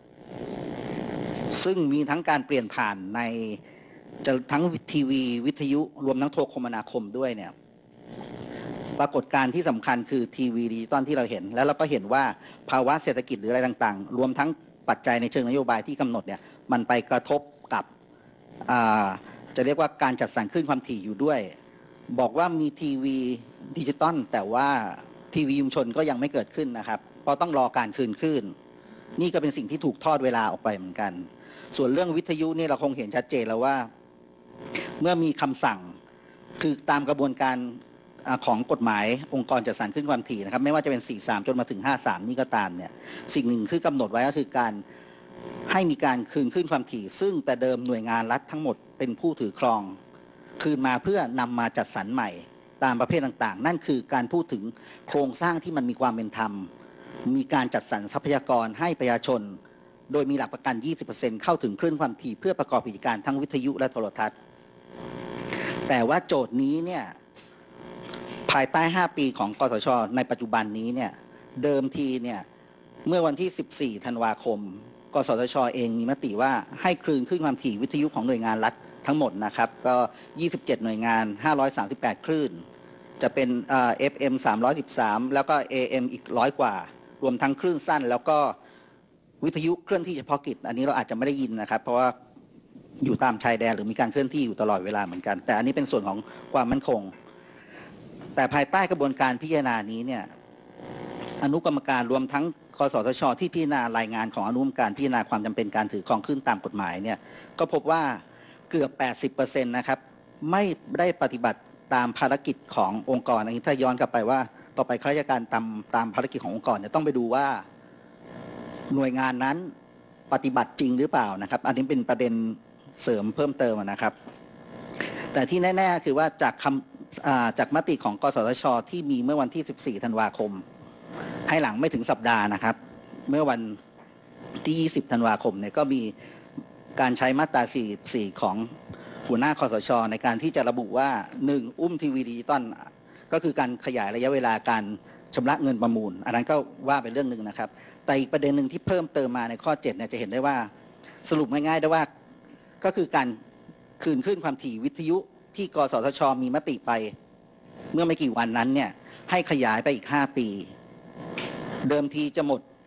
ซึ่งมีทั้งการเปลี่ยนผ่านในทั้งทีวีวิทยุรวมทั้งโทรคมนาคมด้วยเนี่ยปรากฏการณ์ที่สำคัญคือทีวีดิจิตอลที่เราเห็นแล้วเราก็เห็นว่าภาวะเศรษฐกิจหรืออะไรต่างๆรวมทั้งปัจจัยในเชิงนโยบายที่กำหนดเนี่ยมันไปกระทบกับจะเรียกว่าการจัดสรรคลื่นความถี่อยู่ด้วยบอกว่ามีทีวีดิจิตอลแต่ว่าทีวีชุมชนก็ยังไม่เกิดขึ้นนะครับเพราะต้องรอการคืนคลื่นนี่ก็เป็นสิ่งที่ถูกทอดเวลาออกไปเหมือนกันส่วนเรื่องวิทยุนี่เราคงเห็นชัดเจนแล้วว่าเมื่อมีคำสั่งคือตามกระบวนการของกฎหมายองค์กรจัดสรรคลื่นความถี่นะครับไม่ว่าจะเป็น43จนมาถึง53นี่ก็ตามเนี่ยสิ่งหนึ่งคือกำหนดไว้ก็คือการให้มีการคืนคลื่นความถี่ซึ่งแต่เดิมหน่วยงานรัฐทั้งหมดเป็นผู้ถือครองคืนมาเพื่อนำมาจัดสรรใหม่ตามประเภทต่างๆนั่นคือการพูดถึงโครงสร้างที่มันมีความเป็นธรรมมีการจัดสรรทรัพยากรให้ประชาชนโดยมีหลักประกัน 20% เข้าถึงคลื่นความถี่เพื่อประกอบกิจการทั้งวิทยุและโทรทัศน์แต่ว่าโจทย์นี้เนี่ยภายใต้5 ปีของกสช.ในปัจจุบันนี้เนี่ยเดิมทีเนี่ยเมื่อวันที่14ธันวาคมกสทช.เองมีมติว่าให้คลื่นความถี่วิทยุของหน่วยงานรัฐทั้งหมดนะครับก็27หน่วยงาน538คลื่นจะเป็นFM 313แล้วก็ AM อีก100 กว่ารวมทั้งคลื่นสั้นแล้วก็วิทยุเคลื่อนที่เฉพาะกิจอันนี้เราอาจจะไม่ได้ยินนะครับเพราะว่าอยู่ตามชายแดนหรือมีการเคลื่อนที่อยู่ตลอดเวลาเหมือนกันแต่อันนี้เป็นส่วนของความมั่นคงแต่ภายใต้กระบวนการพิจารณานี้เนี่ยอนุกรรมการรวมทั้งกสทช.ที่พิจารณารายงานของอนุกรรมการพิจารณาความจำเป็นการถือครองคลื่นตามกฎหมายเนี่ยก็พบว่าเกือบ 80% นะครับไม่ได้ปฏิบัติตามภารกิจขององค์กรอันนี้ถ้าย้อนกลับไปว่าต่อไปข้าราชการตามภารกิจขององค์กรเนี่ยต้องไปดูว่าหน่วยงานนั้นปฏิบัติจริงหรือเปล่านะครับอันนี้เป็นประเด็นเสริมเพิ่มเติมนะครับแต่ที่แน่ๆคือว่าจากมติของกสทช.ที่มีเมื่อวันที่14ธันวาคมให้หลังไม่ถึงสัปดาห์นะครับเมื่อวันที่20ธันวาคมเนี่ยก็มีการใช้มาตรา44ของหัวหน้าคสช.ในการที่จะระบุว่า1อุ้มทีวีดิจิตอลก็คือการขยายระยะเวลาการชำระเงินประมูลอันนั้นก็ว่าเป็นเรื่องหนึ่งนะครับแต่อีกประเด็นหนึ่งที่เพิ่มเติมมาในข้อ7เนี่ยจะเห็นได้ว่าสรุปง่ายๆได้ว่าก็คือการคืนคลื่นความถี่วิทยุที่กสทช.มีมติไปเมื่อไม่กี่วันนั้นเนี่ยให้ขยายไปอีก5 ปีเดิมทีจะหมด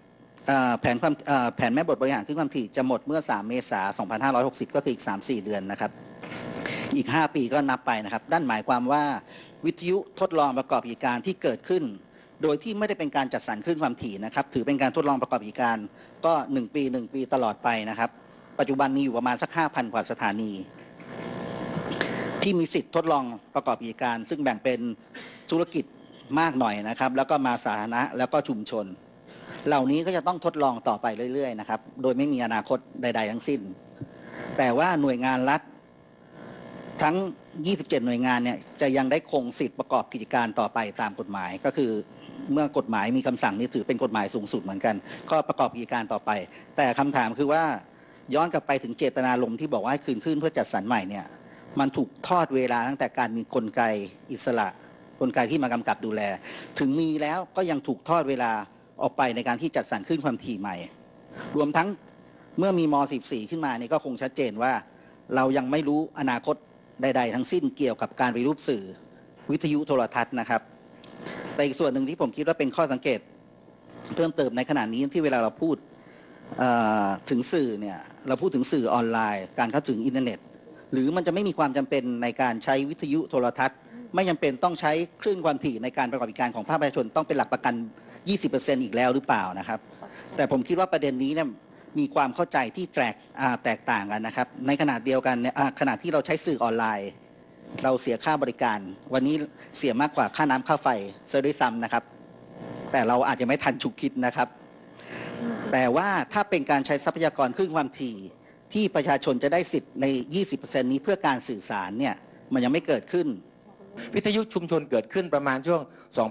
แผนแม่บทบริหารคลื่นความถี่จะหมดเมื่อ 3 เมษายน 2560 ก็คืออีก 3-4 เดือนนะครับอีก 5 ปีก็นับไปนะครับนั่นหมายความว่าวิทยุทดลองประกอบกิจการที่เกิดขึ้นโดยที่ไม่ได้เป็นการจัดสรรคลื่นความถี่นะครับถือเป็นการทดลองประกอบกิจการก็1 ปีตลอดไปนะครับปัจจุบันมีอยู่ประมาณสัก 5,000 กว่าสถานีที่มีสิทธิ์ทดลองประกอบกิจการซึ่งแบ่งเป็นธุรกิจมากหน่อยนะครับแล้วก็มาสาธารณะแล้วก็ชุมชนเหล่านี้ก็จะต้องทดลองต่อไปเรื่อยๆนะครับโดยไม่มีอนาคตใดๆทั้งสิ้นแต่ว่าหน่วยงานรัฐทั้ง27หน่วยงานเนี่ยจะยังได้คงสิทธิ์ประกอบกิจการต่อไปตามกฎหมายก็คือเมื่อกฎหมายมีคำสั่งนี้ถือเป็นกฎหมายสูงสุดเหมือนกันก็ประกอบกิจการต่อไปแต่คำถามคือว่าย้อนกลับไปถึงเจตนารมณ์ที่บอกว่าให้คืนขึ้นเพื่อจัดสรรใหม่เนี่ยมันถูกทอดเวลาตั้งแต่การมีกลไกอิสระกลไกที่มากำกับดูแลถึงมีแล้วก็ยังถูกทอดเวลาออกไปในการที่จัดสรรคลื่นความถี่ใหม่รวมทั้งเมื่อมีม.14 ขึ้นมานี่ก็คงชัดเจนว่าเรายังไม่รู้อนาคตใดๆทั้งสิ้นเกี่ยวกับการปฏิรูปสื่อวิทยุโทรทัศน์นะครับแต่อีกส่วนหนึ่งที่ผมคิดว่าเป็นข้อสังเกตเพิ่มเติมในขณะนี้ที่เวลาเราพูดถึงสื่อเนี่ยเราพูดถึงสื่อออนไลน์การเข้าถึงอินเทอร์เน็ตหรือมันจะไม่มีความจำเป็นในการใช้วิทยุโทรทัศน์ไม่จำเป็นต้องใช้คลื่นความถี่ในการประกอบกิจการของภาคประชาชนต้องเป็นหลักประกัน 20% อีกแล้วหรือเปล่านะครับแต่ผมคิดว่าประเด็นนี้เนี่ยมีความเข้าใจที่แตกต่างกันนะครับในขณะเดียวกันเนี่ยขณะที่เราใช้สื่อออนไลน์เราเสียค่าบริการวันนี้เสียมากกว่าค่าน้ำค่าไฟเสียด้วยซ้ำนะครับแต่เราอาจจะไม่ทันฉุกคิดนะครับแต่ว่าถ้าเป็นการใช้ทรัพยากรคลื่นความถี่ที่ประชาชนจะได้สิทธิ์ใน 20% นี้เพื่อการสื่อสารเนี่ยมันยังไม่เกิดขึ้นวิทยุชุมชนเกิดขึ้นประมาณช่วง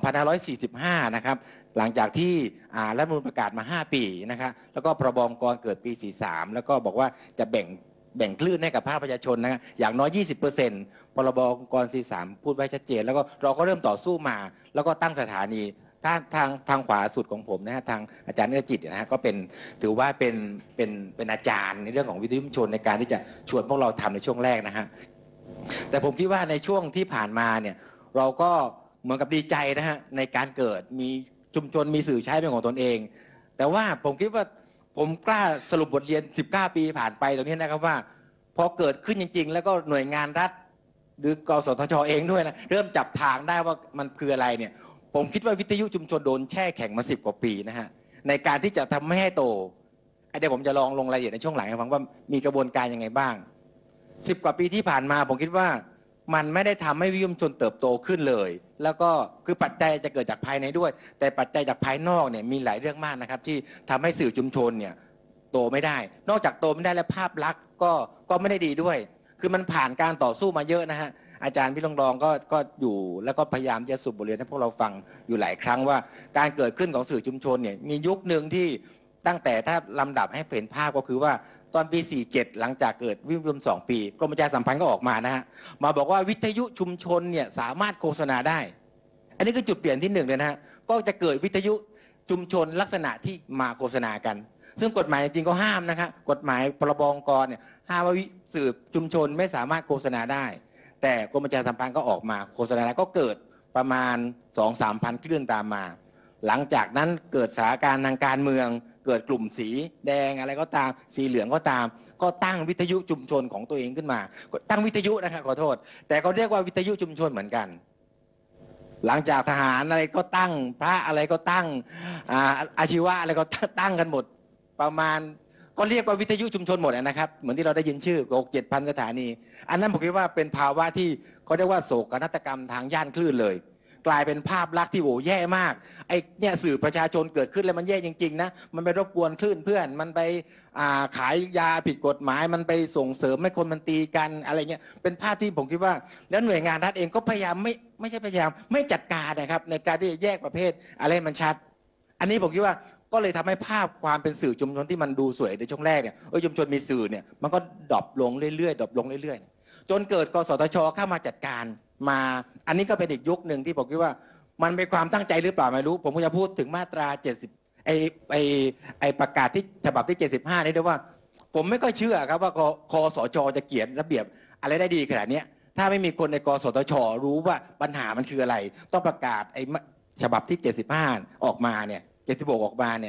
2545 นะครับหลังจากที่รัฐธรรมนูญประกาศมา 5 ปีนะครับแล้วก็พรบองค์กรเกิดปี 43 แล้วก็บอกว่าจะแบ่งคลื่นให้กับภาคประชาชนนะอย่างน้อย 20% พรบองค์กร 43 พูดไว้ชัดเจนแล้วก็เราก็เริ่มต่อสู้มาแล้วก็ตั้งสถานีทางขวาสุดของผมนะฮะทางอาจารย์เนื้อจิตนะฮะก็ถือว่าเป็นอาจารย์ในเรื่องของวิทยุชุมชนในการที่จะชวนพวกเราทำในช่วงแรกนะฮะแต่ผมคิดว่าในช่วงที่ผ่านมาเนี่ยเราก็เหมือนกับดีใจนะฮะในการเกิดมีชุมชนมีสื่อใช้เป็นของตนเองแต่ว่าผมคิดว่าผมกล้าสรุปบทเรียน19 ปีผ่านไปตรงนี้นะครับว่าพอเกิดขึ้นจริงๆแล้วก็หน่วยงานรัฐหรือกสทช.เองด้วยนะเริ่มจับทางได้ว่ามันคืออะไรเนี่ยผมคิดว่าวิทยุชุมชนโดนแช่แข็งมา10 กว่าปีนะฮะในการที่จะทำไม่ให้โตเดี๋ยวผมจะลองลงรายละเอียดในช่วงหลังให้ฟังว่ามีกระบวนการยังไงบ้าง10 กว่าปีที่ผ่านมาผมคิดว่ามันไม่ได้ทำให้วิทยุชุมชนเติบโตขึ้นเลยแล้วก็คือปัจจัยจะเกิดจากภายในด้วยแต่ปัจจัยจากภายนอกเนี่ยมีหลายเรื่องมากนะครับที่ทำให้สื่อชุมชนเนี่ยโตไม่ได้นอกจากโตไม่ได้แล้วภาพลักษณ์ก็ไม่ได้ดีด้วยคือมันผ่านการต่อสู้มาเยอะนะฮะอาจารย์พี่รองก็อยู่แล้วก็พยายามจะสรุปบทเรียนให้พวกเราฟังอยู่หลายครั้งว่าการเกิดขึ้นของสื่อชุมชนเนี่ยมียุคหนึ่งที่ตั้งแต่ถ้าลำดับให้เห็นภาพก็คือว่าตอนปี 47 หลังจากเกิดวิทยุ2 ปีกรมประชาสัมพันธ์ก็ออกมานะฮะมาบอกว่าวิทยุชุมชนเนี่ยสามารถโฆษณาได้อันนี้คือจุดเปลี่ยนที่1เลยนะฮะก็จะเกิดวิทยุชุมชนลักษณะที่มาโฆษณากันซึ่งกฎหมายจริงก็ห้ามนะครับกฎหมายพรบองค์กรเนี่ยห้ามว่าสื่อชุมชนไม่สามารถโฆษณาได้แต่กรมประชาสัมพันธ์ก็ออกมาโฆษณาก็เกิดประมาณ 2-3 พันคลื่นตามมาหลังจากนั้นเกิดสถานการณ์ทางการเมืองเกิดกลุ่มสีแดงอะไรก็ตามสีเหลืองก็ตามก็ตั้งวิทยุชุมชนของตัวเองขึ้นมาตั้งวิทยุนะครับขอโทษแต่เขาเรียกว่าวิทยุชุมชนเหมือนกันหลังจากทหารอะไรก็ตั้งพระอะไรก็ตั้งอาชีวะอะไรก็ตั้งกันหมดประมาณก็เรียกว่าวิทยุชุมชนหมดนะครับเหมือนที่เราได้ยินชื่อ 6-7,000 สถานีอันนั้นผมคิดว่าเป็นภาวะที่เขาเรียกว่าโศกนาฏกรรมทางย่านคลื่นเลยกลายเป็นภาพลักษณ์ที่โหแย่มากไอ้เนี่ยสื่อประชาชนเกิดขึ้นแล้วมันแย่จริงๆนะมันไปรบกวนคลื่นเพื่อนมันไปขายยาผิดกฎหมายมันไปส่งเสริมให้คนมันตีกันอะไรเงี้ยเป็นภาพที่ผมคิดว่าแล้วหน่วยงานรัฐเองก็พยายามไม่ใช่พยายามไม่จัดการนะครับในการที่จะแยกประเภทอะไรมันชัดอันนี้ผมคิดว่าก็เลยทำให้ภาพความเป็นสื่อชุมชนที่มันดูสวยในช่วงแรกเนี่ยชุมชนมีสื่อเนี่ยมันก็ดรอปลงเรื่อยๆดรอปลงเรื่อยๆจนเกิดกสทช.เข้ามาจัดการมาอันนี้ก็เป็นอีกยุคหนึ่งที่ผมคิดว่ามันเป็นความตั้งใจหรือเปล่าไม่รู้ผมก็จะพูดถึงมาตรา70ไอประกาศที่ฉบับที่75นี่ด้วยว่าผมไม่ค่อยเชื่อครับว่าคสช.จะเขียนระเบียบอะไรได้ดีขนาดนี้ถ้าไม่มีคนในกสทช.รู้ว่าปัญหามันคืออะไรต้องประกาศไอฉบับที่75ออกมาเนี่ย76ออกมาเนี่ย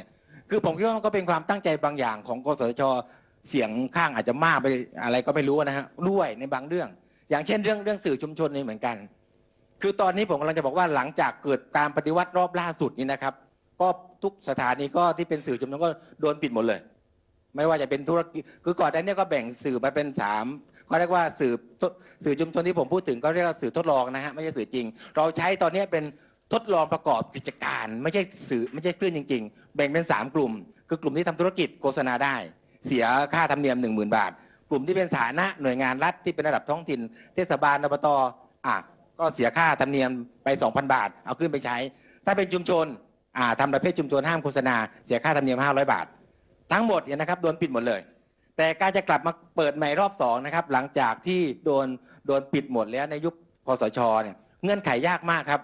คือผมคิดว่ามันก็เป็นความตั้งใจบางอย่างของกสทช.เสียงข้างอาจจะมากไปอะไรก็ไม่รู้นะฮะด้วยในบางเรื่อง อย่างเช่นเรื่องสื่อชุมชนนี่เหมือนกันคือตอนนี้ผมกำลังจะบอกว่าหลังจากเกิดการปฏิวัติรอบล่าสุดนี้นะครับก็ทุกสถานีก็ที่เป็นสื่อชุมชนก็โดนปิดหมดเลยไม่ว่าจะเป็นธุรกิจคือก่อนหน้านี้ก็แบ่งสื่อมาเป็น3ก็เรียกว่าสื่อชุมชนที่ผมพูดถึงก็เรียกว่าสื่อทดลองนะฮะไม่ใช่สื่อจริงเราใช้ตอนนี้เป็นทดลองประกอบกิจการไม่ใช่สื่อไม่ใช่คลื่นจริงๆแบ่งเป็น3กลุ่มคือกลุ่มที่ทำธุรกิจโฆษณาได้เสียค่าธรรมเนียม 10,000 บาทกลุ่มที่เป็นสาธารณะหน่วยงานรัฐที่เป็นระดับท้องถิ่นเทศบาลอบตก็เสียค่าธรรมเนียมไป 2,000 บาทเอาขึ้นไปใช้ถ้าเป็นชุมชนทำประเภทชุมชนห้ามโฆษณาเสียค่าธรรมเนียม 500 บาททั้งหมดเนี่ยนะครับโดนปิดหมดเลยแต่การจะกลับมาเปิดใหม่รอบ2นะครับหลังจากที่โดนปิดหมดแล้วในยุคคสช.เนี่ยเงื่อนไขยากมากครับ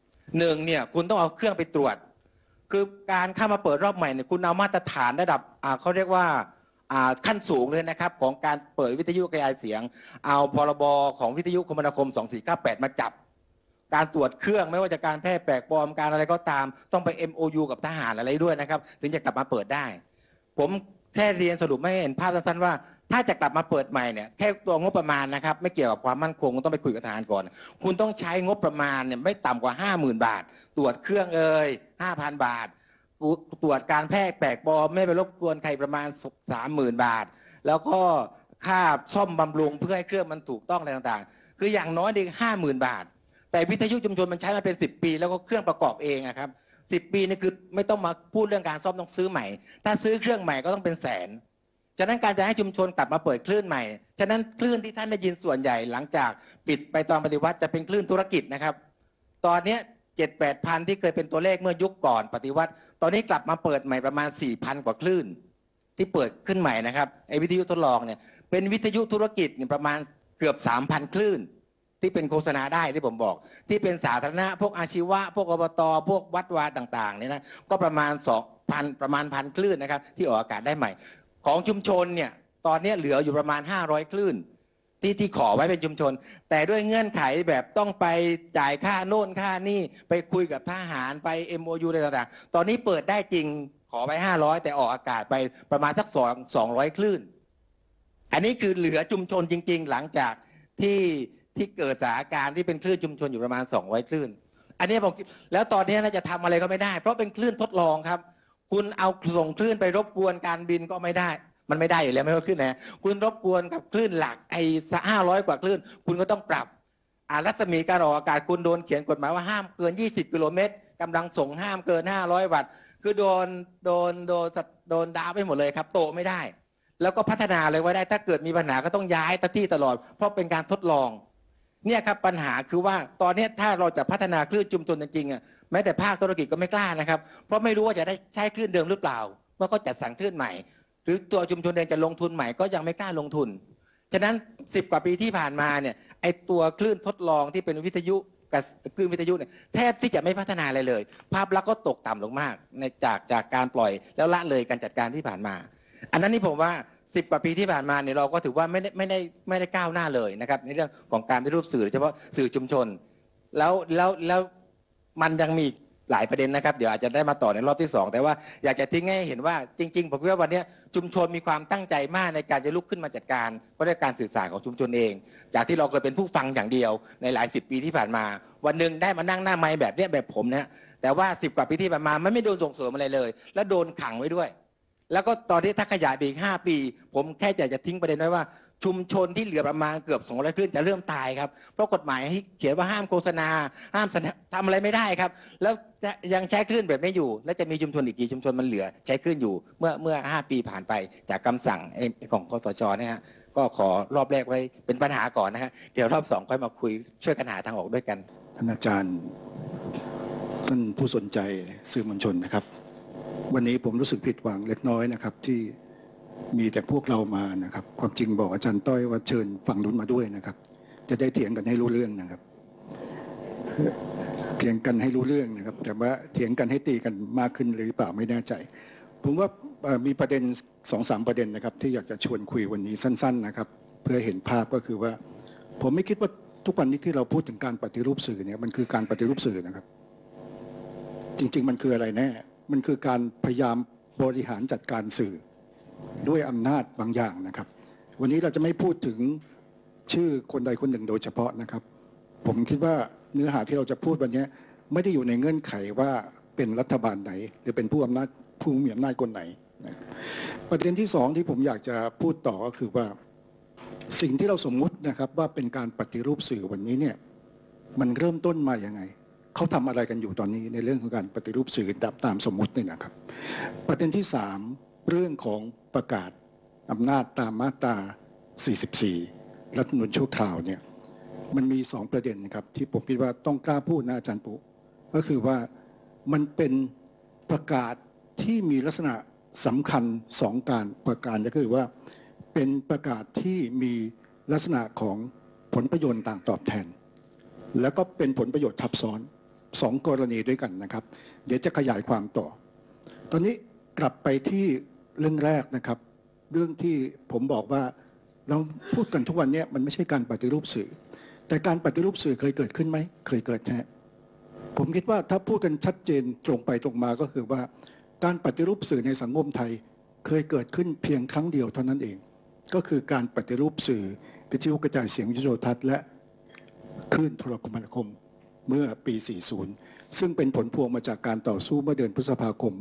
1เนี่ยคุณต้องเอาเครื่องไปตรวจคือการเข้ามาเปิดรอบใหม่เนี่ยคุณเอามาตรฐานระดับเขาเรียกว่าขั้นสูงเลยนะครับของการเปิดวิทยุกระจายเสียงเอาพรบของวิทยุคมนาคม 2498 มาจับการตรวจเครื่องไม่ว่าจะการแพร่แปลกปลอมการอะไรก็ตามต้องไป MOU กับทหารอะไรด้วยนะครับถึงจะกลับมาเปิดได้ผมแค่เรียนสรุปไม่เห็นภาพสั้นๆว่าถ้าจะกลับมาเปิดใหม่เนี่ยแค่ตัวงบประมาณนะครับไม่เกี่ยวกับความมั่นคงต้องไปคุยกับทหารก่อนคุณต้องใช้งบประมาณเนี่ยไม่ต่ำกว่า 50,000 บาทตรวจเครื่อง5,000 บาทตรวจการแพร่แปลกปลอมไม่ไปรบกวนใครประมาณ 30,000 บาทแล้วก็ค่าซ่อมบำรุงเพื่อให้เครื่องมันถูกต้องอะไรต่างๆคืออย่างน้อยเด็ก 50,000 บาทแต่วิทยุชุมชนมันใช้มาเป็น10 ปีแล้วก็เครื่องประกอบเองครับ10 ปีนี่คือไม่ต้องมาพูดเรื่องการซ่อมต้องซื้อใหม่ถ้าซื้อเครื่องใหม่ก็ต้องเป็นแสนฉะนั้นการจะให้ชุมชนกลับมาเปิดคลื่นใหม่ฉะนั้นคลื่นที่ท่านได้ยินส่วนใหญ่หลังจากปิดไปตอนปฏิวัติจะเป็นคลื่นธุรกิจนะครับตอนนี้ 7-8 พันที่เคยเป็นตัวเลขเมื่อยุคก่อนปฏิวัติตอนนี้กลับมาเปิดใหม่ประมาณ 4,000 กว่าคลื่นที่เปิดขึ้นใหม่นะครับไอ้วิทยุทดลองเนี่ยเป็นวิทยุธุรกิจประมาณเกือบ 3,000 คลื่นที่เป็นโฆษณาได้ที่ผมบอกที่เป็นสาธารณะพวกอาชีวะพวกอบตพวกวัดวาต่างๆเนี่ยนะก็ประมาณ 2,000 ประมาณ 1,000 คลื่นนะครับที่ออกอากาศได้ใหม่ของชุมชนเนี่ยตอนนี้เหลืออยู่ประมาณ500 คลื่นที่ขอไว้เป็นชุมชนแต่ด้วยเงื่อนไขแบบต้องไปจ่ายค่าโน่นค่านี่ไปคุยกับทหารไป MOU อะไรต่างๆตอนนี้เปิดได้จริงขอไว้500แต่ออกอากาศไปประมาณสัก200 คลื่นอันนี้คือเหลือชุมชนจริงๆหลังจากที่เกิดสถานการณ์ที่เป็นคลื่นชุมชนอยู่ประมาณ200 คลื่นอันนี้ผมแล้วตอนนี้น่าจะทำอะไรก็ไม่ได้เพราะเป็นคลื่นทดลองครับคุณเอาส่งคลื่นไปรบกวนการบินก็ไม่ได้มันไม่ได้อยู่แล้วไม่ว่าคลื่นไหนคุณรบกวนกับคลื่นหลัก500 กว่าคลื่นคุณก็ต้องปรับรัศมีการออกอากาศคุณโดนเขียนกฎหมายว่าห้ามเกิน20 กิโลเมตรกำลังส่งห้ามเกิน500 วัตต์คือโดนดาวไปหมดเลยครับโตไม่ได้แล้วก็พัฒนาเลยไว้ได้ถ้าเกิดมีปัญหาก็ต้องย้ายที่ตลอดเพราะเป็นการทดลองเนี่ยครับปัญหาคือว่าตอนนี้ถ้าเราจะพัฒนาคลื่นชุมชนจริงๆแม้แต่ภาคธุรกิจก็ไม่กล้านะครับเพราะไม่รู้ว่าจะได้ใช้คลื่นเดิมหรือเปล่าเมื่อก็จัดสรรคลื่นใหม่หรือตัวชุมชนเองจะลงทุนใหม่ก็ยังไม่กล้าลงทุนฉะนั้น10 กว่าปีที่ผ่านมาเนี่ยไอตัวคลื่นทดลองที่เป็นวิทยุกับคลื่นวิทยุเนี่ยแทบที่จะไม่พัฒนาอะไรเลยภาพลักษณ์ก็ตกต่ำลงมากจากการปล่อยแล้วละเลยการจัดการที่ผ่านมาอันนั้นนี่ผมว่า10 กว่าปีที่ผ่านมาเนี่ยเราก็ถือว่าไม่ได้ก้าวหน้าเลยนะครับในเรื่องของการปฏิรูปสื่อโดยเฉพาะสื่อชุมชนแล้วมันยังมีหลายประเด็นนะครับเดี๋ยวอาจจะได้มาต่อในรอบที่2แต่ว่าอยากจะทิ้งให้เห็นว่าจริงๆผมคิดว่าวันนี้ชุมชนมีความตั้งใจมากในการจะลุกขึ้นมาจัดการเพราะด้วยการสื่อสารของชุมชนเองจากที่เราเคยเป็นผู้ฟังอย่างเดียวในหลาย10 ปีที่ผ่านมาวันหนึ่งได้มานั่งหน้าไมค์แบบนี้แบบผมเนี่ยแต่ว่า10 กว่าปีที่ผ่านมามันไม่โดนส่งเสริมอะไรเลยและโดนขังไว้ด้วยแล้วก็ตอนนี้ถ้าขยายไปอีก5 ปีผมแค่อยากจะทิ้งประเด็นไว้ว่าชุมชนที่เหลือประมาณเกือบ200 คลื่นจะเริ่มตายครับเพราะกฎหมายให้เขียนว่าห้ามโฆษณาห้ามทำอะไรไม่ได้ครับแล้วยังใช้คลื่นแบบนี้อยู่และจะมีชุมชนอีกกี่ชุมชนมันเหลือใช้คลื่นอยู่เมื่อ5 ปีผ่านไปจากคำสั่งของคสช.นะฮะก็ขอรอบแรกไว้เป็นปัญหาก่อนนะฮะเดี๋ยวรอบ2ค่อยมาคุยช่วยกันหาทางออกด้วยกันท่านอาจารย์ท่านผู้สนใจสื่อมวลชนนะครับวันนี้ผมรู้สึกผิดหวังเล็กน้อยนะครับที่มีแต่พวกเรามานะครับความจริงบอกอาจารย์ต้อยว่าเชิญฝั่งนู้นมาด้วยนะครับจะได้เถียงกันให้รู้เรื่องนะครับเถียงกันให้รู้เรื่องนะครับแต่ว่าเถียงกันให้ตีกันมากขึ้นหรือเปล่าไม่แน่ใจผมว่ามีประเด็น 2-3 ประเด็นนะครับที่อยากจะชวนคุยวันนี้สั้นๆนะครับเพื่อเห็นภาพก็คือว่าผมไม่คิดว่าทุกวันนี้ที่เราพูดถึงการปฏิรูปสื่อเนี่ยมันคือการปฏิรูปสื่อนะครับจริงๆมันคืออะไรแน่มันคือการพยายามบริหารจัดการสื่อด้วยอำนาจบางอย่างนะครับวันนี้เราจะไม่พูดถึงชื่อคนใดคนหนึ่งโดยเฉพาะนะครับผมคิดว่าเนื้อหาที่เราจะพูดวันนี้ไม่ได้อยู่ในเงื่อนไขว่าเป็นรัฐบาลไหนหรือเป็นผู้มีอำนาจคนไหนนะประเด็นที่สองที่ผมอยากจะพูดต่อก็คือว่าสิ่งที่เราสมมุตินะครับว่าเป็นการปฏิรูปสื่อวันนี้เนี่ยมันเริ่มต้นมาอย่างไงเขาทำอะไรกันอยู่ตอนนี้ในเรื่องของการปฏิรูปสื่อตามสมมุตินี่นะครับประเด็นที่3เรื่องของประกาศอำนาจตามมาตรา 44 รัฐธรรมนูญชั่วคราวเนี่ยมันมี2ประเด็นนะครับที่ผมคิดว่าต้องกล้าพูดนะอาจารย์ปุ๊ก็คือว่ามันเป็นประกาศที่มีลักษณะสำคัญ2การประการก็คือว่าเป็นประกาศที่มีลักษณะของผลประโยชน์ต่างตอบแทนแล้วก็เป็นผลประโยชน์ทับซ้อน2กรณีด้วยกันนะครับเดี๋ยวจะขยายความต่อตอนนี้กลับไปที่เรื่องแรกนะครับเรื่องที่ผมบอกว่าเราพูดกันทุกวันนี้มันไม่ใช่การปฏิรูปสื่อแต่การปฏิรูปสื่อเคยเกิดขึ้นไหมเคยเกิดใช่ผมคิดว่าถ้าพูดกันชัดเจนตรงไปตรงมาก็คือว่าการปฏิรูปสื่อในสังคมไทยเคยเกิดขึ้นเพียงครั้งเดียวเท่านั้นเองก็คือการปฏิรูปสื่อวิทยุกระจายเสียงวิทยุโทรทัศน์และคลื่นโทรคมนาคมเมื่อปี 40 ซึ่งเป็นผลพวงมาจากการต่อสู้เมื่อเดือนพฤษภาคม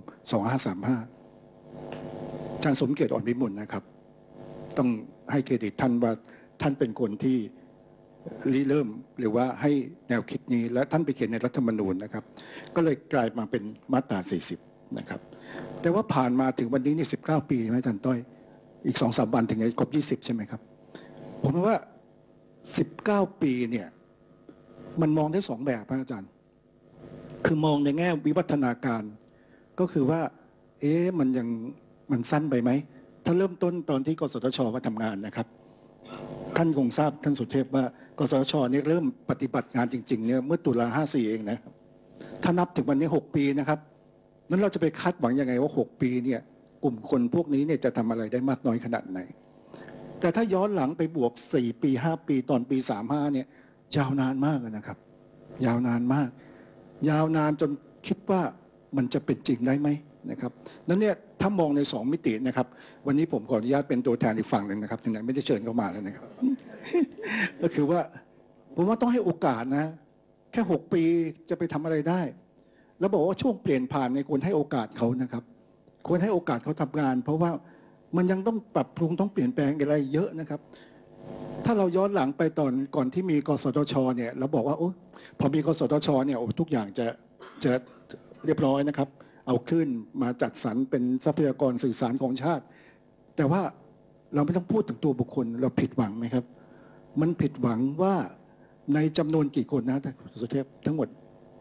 2535 อาจารย์สมเกียรติ อ่อนวิมลนะครับต้องให้เครดิตท่านว่าท่านเป็นคนที่ริเริ่มหรือว่าให้แนวคิดนี้และท่านไปเขียนในรัฐธรรมนูญนะครับก็เลยกลายมาเป็นมาตรา 40 นะครับแต่ว่าผ่านมาถึงวันนี้นี่19 ปีใช่ไหมอาจารย์ต้อยอีก 2-3 วันถึงจะครบ 20 ใช่ไหมครับผมว่า 19 ปีเนี่ยมันมองได้2แบบอาจารย์คือมองในแง่วิวัฒนาการก็คือว่ามันสั้นไปไหมถ้าเริ่มต้นตอนที่กสทชมาทำงานนะครับท่านคงทราบท่านสุเทพว่ากสทชนี่เริ่มปฏิบัติงานจริงๆเนี่ยเมื่อตุลา 54 เองนะครับถ้านับถึงวันนี้6 ปีนะครับนั้นเราจะไปคาดหวังยังไงว่า6 ปีเนี่ยกลุ่มคนพวกนี้เนี่ยจะทำอะไรได้มากน้อยขนาดไหนแต่ถ้าย้อนหลังไปบวก4 ปี 5 ปีตอนปี 35 เนี่ยยาวนานมากนะครับยาวนานมากยาวนานจนคิดว่ามันจะเป็นจริงได้ไหมนะครับนั้นเนี่ยถ้ามองใน2 มิตินะครับวันนี้ผมขออนุญาตเป็นตัวแทนอีกฝั่งหนึ่งนะครับถึงไหนไม่ได้เชิญเข้ามาแล้วนะครับ ก็คือว่าผมว่าต้องให้โอกาสนะแค่6 ปีจะไปทำอะไรได้แล้วบอกว่าช่วงเปลี่ยนผ่านในควรให้โอกาสเขานะครับควรให้โอกาสเขาทำงานเพราะว่ามันยังต้องปรับปรุงต้องเปลี่ยนแปลงอะไรเยอะนะครับถ้าเราย้อนหลังไปตอนก่อนที่มีกสทชเนี่ยเราบอกว่าพอมีกสทชเนี่ยทุกอย่างจะเรียบร้อยนะครับเอาคลื่นมาจัดสรรเป็นทรัพยากรสื่อสารของชาติแต่ว่าเราไม่ต้องพูดถึงตัวบุคคลเราผิดหวังไหมครับมันผิดหวังว่าในจำนวนกี่คนนะสุเทพทั้งหมด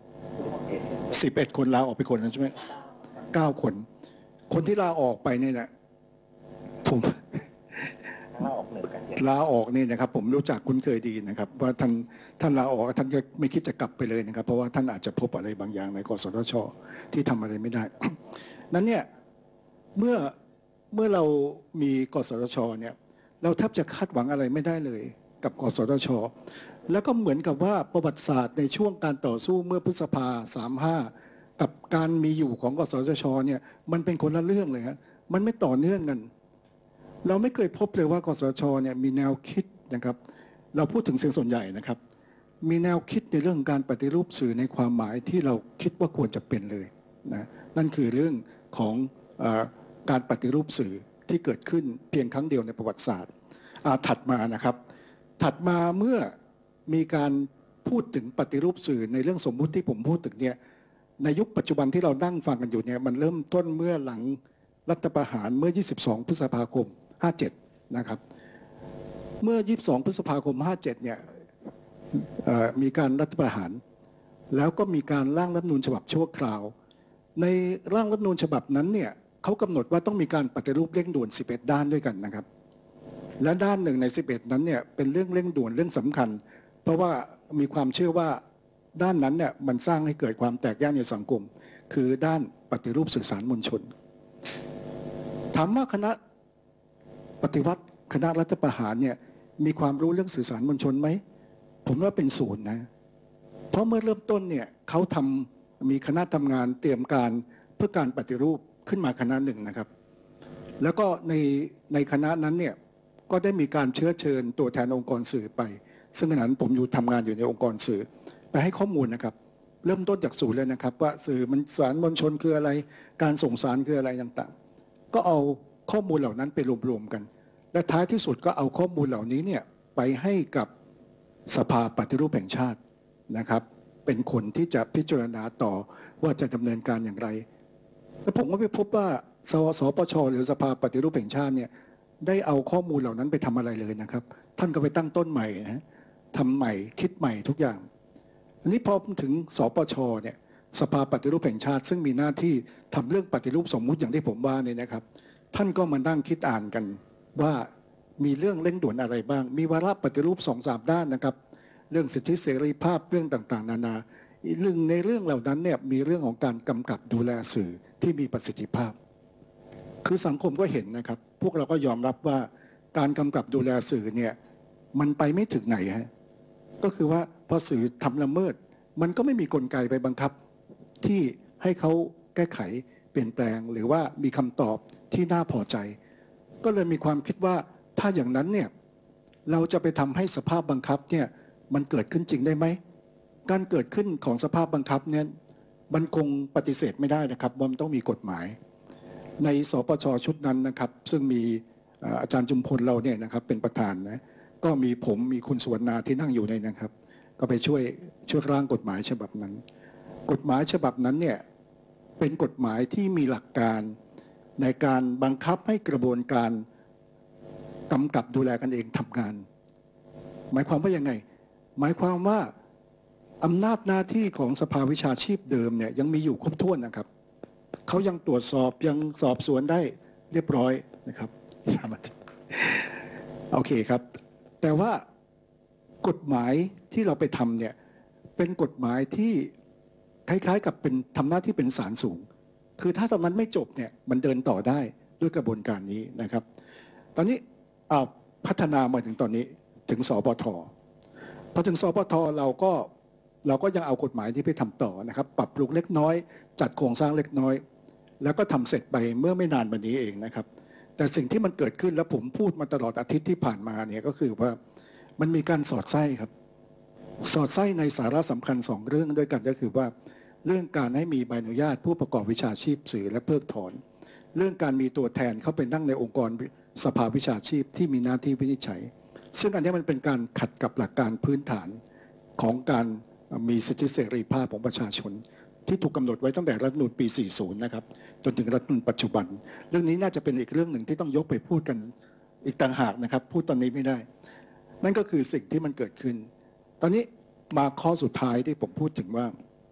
11 คนลาออกไปคนนั้นใช่ไหม9 คนคนที่ลาออกไปเนี่ยนะผมลาออกนี่นะครับผมรู้จักคุ้นเคยดีนะครับว่าท่านลาออกท่านก็ไม่คิดจะกลับไปเลยนะครับเพราะว่าท่านอาจจะพบอะไรบางอย่างในกสทชที่ทำอะไรไม่ได้ นั้นเนี่ยเมื่อเรามีกสทชเนี่ยเราแทบจะคาดหวังอะไรไม่ได้เลยกับกสทชแล้วก็เหมือนกับว่าประวัติศาสตร์ในช่วงการต่อสู้เมื่อพฤษภา 35กับการมีอยู่ของกสทชเนี่ยมันเป็นคนละเรื่องเลยครับมันไม่ต่อเนื่องกันเราไม่เคยพบเลยว่ากสทชเนี่ยมีแนวคิดนะครับเราพูดถึงเสียงส่วนใหญ่นะครับมีแนวคิดในเรื่องการปฏิรูปสื่อในความหมายที่เราคิดว่าควรจะเป็นเลยนะนั่นคือเรื่องของการปฏิรูปสื่อที่เกิดขึ้นเพียงครั้งเดียวในประวัติศาสตร์ถัดมานะครับถัดมาเมื่อมีการพูดถึงปฏิรูปสื่อในเรื่องสมมุติที่ผมพูดถึงเนี่ยในยุคปัจจุบันที่เรานั่งฟังกันอยู่เนี่ยมันเริ่มต้นเมื่อหลังรัฐประหารเมื่อ22 พฤษภาคม 57นะครับเมื่อ22 พฤษภาคม 57เนี่ยมีการรัฐประหารแล้วก็มีการร่างรัฐธรรมนูญฉบับชั่วคราวในร่างรัฐธรรมนูญฉบับนั้นเนี่ยเขากำหนดว่าต้องมีการปฏิรูปเร่งด่วน11 ด้านด้วยกันนะครับและด้านหนึ่งใน11นั้นเนี่ยเป็นเรื่องเร่งด่วนเรื่องสำคัญเพราะว่ามีความเชื่อว่าด้านนั้นเนี่ยมันสร้างให้เกิดความแตกแยกในสังคมคือด้านปฏิรูปสื่อสารมวลชนถามว่าคณะปฏิวัติคณะรัฐประหารเนี่ยมีความรู้เรื่องสื่อสารมวลชนไหมผมว่าเป็นศูนย์นะเพราะเมื่อเริ่มต้นเนี่ยเขามีคณะทำงานเตรียมการเพื่อการปฏิรูปขึ้นมาคณะหนึ่งนะครับแล้วก็ในคณะนั้นเนี่ยก็ได้มีการเชื้อเชิญตัวแทนองค์กรสื่อไปซึ่งขณะนั้นผมทำงานอยู่ในองค์กรสื่อไปให้ข้อมูลนะครับเริ่มต้นจากศูนย์เลยนะครับว่าสื่อมันสารมวลชนคืออะไรการส่งสารคืออะไรต่างๆก็เอาข้อมูลเหล่านั้นไปรวมๆกันและท้ายที่สุดก็เอาข้อมูลเหล่านี้เนี่ยไปให้กับสภาปฏิรูปแห่งชาตินะครับเป็นคนที่จะพิจารณาต่อว่าจะดำเนินการอย่างไรแล้วผมก็ไปพบว่าสปช.หรือสภาปฏิรูปแห่งชาติเนี่ยได้เอาข้อมูลเหล่านั้นไปทำอะไรเลยนะครับท่านก็ไปตั้งต้นใหม่นะทำใหม่คิดใหม่ทุกอย่างอันนี้พอถึงสปช.เนี่ยสภาปฏิรูปแห่งชาติซึ่งมีหน้าที่ทำเรื่องปฏิรูปสมมุติอย่างที่ผมว่าเนี่ยนะครับท่านก็มานั่งคิดอ่านกันว่ามีเรื่องเร่งด่วนอะไรบ้างมีวาระปฏิรูป 2-3 ด้านนะครับเรื่องสิทธิเสรีภาพเรื่องต่างๆนานาในเรื่องเหล่านั้นเนี่ยมีเรื่องของการกำกับดูแลสื่อที่มีประสิทธิภาพคือสังคมก็เห็นนะครับพวกเราก็ยอมรับว่าการกำกับดูแลสื่อเนี่ยมันไปไม่ถึงไหนฮะก็คือว่าพอสื่อทำละเมิดมันก็ไม่มีกลไกไปบังคับที่ให้เขาแก้ไขเปลี่ยนแปลงหรือว่ามีคำตอบที่น่าพอใจก็เลยมีความคิดว่าถ้าอย่างนั้นเนี่ยเราจะไปทำให้สภาพบังคับเนี่ยมันเกิดขึ้นจริงได้ไหมการเกิดขึ้นของสภาพบังคับเนี่ยมันคงปฏิเสธไม่ได้นะครับว่ามันต้องมีกฎหมายในสปช.ชุดนั้นนะครับซึ่งมีอาจารย์จุมพลเราเนี่ยนะครับเป็นประธานนะก็มีผมมีคุณสุวรรณาที่นั่งอยู่ในนะครับก็ไปช่วยร่างกฎหมายฉบับนั้นกฎหมายฉบับนั้นเนี่ยเป็นกฎหมายที่มีหลักการในการบังคับให้กระบวนการกำกับดูแลกันเองทำงานหมายความว่ายังไงหมายความว่าอำนาจหน้าที่ของสภาวิชาชีพเดิมเนี่ยยังมีอยู่ครบถ้วนนะครับเขายังตรวจสอบยังสอบสวนได้เรียบร้อยนะครับโอเคครับแต่ว่ากฎหมายที่เราไปทำเนี่ยเป็นกฎหมายที่คล้ายๆกับเป็นทำหน้าที่เป็นศาลสูงคือถ้าตอนนั้นไม่จบเนี่ยมันเดินต่อได้ด้วยกระบวนการนี้นะครับตอนนี้พัฒนามาถึงตอนนี้ถึงสปท.พอถึงสปท.เราก็ยังเอากฎหมายที่ไปทำต่อนะครับปรับปรุงเล็กน้อยจัดโครงสร้างเล็กน้อยแล้วก็ทำเสร็จไปเมื่อไม่นานมานี้เองนะครับแต่สิ่งที่มันเกิดขึ้นและผมพูดมาตลอดอาทิตย์ที่ผ่านมาเนี่ยก็คือว่ามันมีการสอดไส้ครับสอดไส้ในสาระสำคัญ2เรื่องด้วยกันก็คือว่าเรื่องการให้มีใบอนุญาตผู้ประกอบวิชาชีพสื่อและเพิกถอนเรื่องการมีตัวแทนเข้าไปนั่งในองค์กรสภาวิชาชีพที่มีหน้าที่วินิจฉัยซึ่งอันนี้มันเป็นการขัดกับหลักการพื้นฐานของการมีสิทธิเสรีภาพของประชาชนที่ถูกกำหนดไว้ตั้งแต่รัฐธรรมนูญปี 40 นะครับจนถึงรัฐธรรมนูญปัจจุบันเรื่องนี้น่าจะเป็นอีกเรื่องหนึ่งที่ต้องยกไปพูดกันอีกต่างหากนะครับพูดตอนนี้ไม่ได้นั่นก็คือสิ่งที่มันเกิดขึ้นตอนนี้มาข้อสุดท้ายที่ผมพูดถึงว่า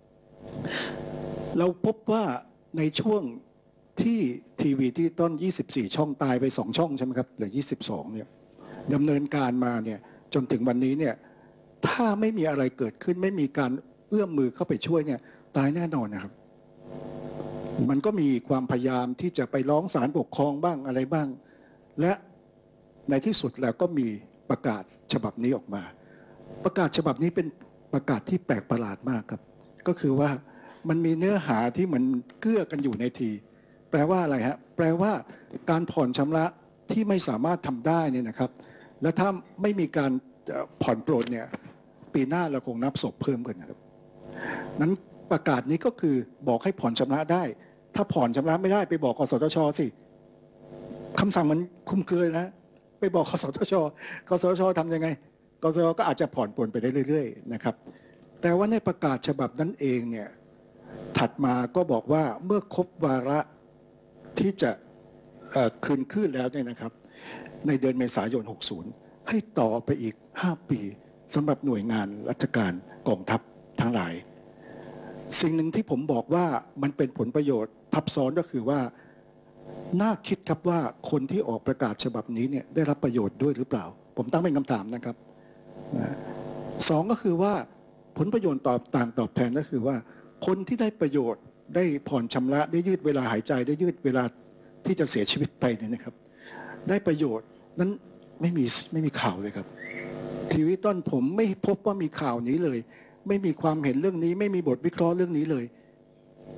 เราพบว่าในช่วงที่ทีวีที่ต้น24ช่องตายไป2ช่องใช่ไหมครับเหลือ22เนี่ยดำเนินการมาเนี่ยจนถึงวันนี้เนี่ยถ้าไม่มีอะไรเกิดขึ้นไม่มีการเอื้อมมือเข้าไปช่วยเนี่ยตายแน่นอนนะครับมันก็มีความพยายามที่จะไปร้องศาลปกครองบ้างอะไรบ้างและในที่สุดแล้วก็มีประกาศฉบับนี้ออกมาประกาศฉบับนี้เป็นประกาศที่แปลกประหลาดมากครับก็คือว่ามันมีเนื้อหาที่มันเกื้อกันอยู่ในทีแปลว่าอะไรฮะแปลว่าการผ่อนชำระที่ไม่สามารถทำได้เนี่ยนะครับและถ้าไม่มีการผ่อนปลนเนี่ยปีหน้าเราคงนับศพเพิ่มกันนะครับนั้นประกาศนี้ก็คือบอกให้ผ่อนชำระได้ถ้าผ่อนชำระไม่ได้ไปบอกกสทช.สิคำสั่งมันคุ้มเครือนะไปบอกกสทช.กสทช.ทำยังไงกสทช.ก็อาจจะผ่อนปลนไปได้เรื่อยๆนะครับแต่ว่าในประกาศฉบับนั้นเองเนี่ยถัดมาก็บอกว่าเมื่อครบวาระที่จะคืนขึ้นแล้วเนี่ยนะครับในเดือนเมษายน 60ให้ต่อไปอีก5 ปีสำหรับหน่วยงานราชการกองทัพทั้งหลายสิ่งหนึ่งที่ผมบอกว่ามันเป็นผลประโยชน์ทับซ้อนก็คือว่าน่าคิดครับว่าคนที่ออกประกาศฉบับนี้เนี่ยได้รับประโยชน์ด้วยหรือเปล่าผมตั้งเป็นคำถามนะครับ2ก็คือว่าผลประโยชน์ต่างตอบแทนก็คือว่าคนที่ได้ประโยชน์ได้ผ่อนชำระได้ยืดเวลาหายใจได้ยืดเวลาที่จะเสียชีวิตไปเนี่ยนะครับได้ประโยชน์นั้นไม่มีข่าวเลยครับทีวีต้นผมไม่พบว่ามีข่าวนี้เลยไม่มีความเห็นเรื่องนี้ไม่มีบทวิเคราะห์เรื่องนี้เลย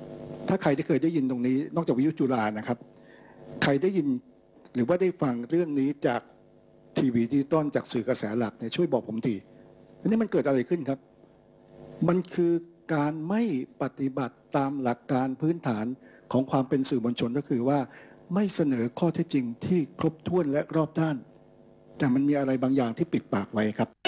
ถ้าใครที่เคยได้ยินตรงนี้นอกจากวิทยุจุฬานะครับใครได้ยินหรือว่าได้ฟังเรื่องนี้จากทีวีดิจิตอลจากสื่อกระแสหลักเนี่ยช่วยบอกผมทีอันนี้มันเกิดอะไรขึ้นครับมันคือการไม่ปฏิบัติตามหลักการพื้นฐานของความเป็นสื่อมวลชนก็คือว่าไม่เสนอข้อเท็จจริงที่ครบถ้วนและรอบด้านแต่มันมีอะไรบางอย่างที่ปิดปากไว้ครับ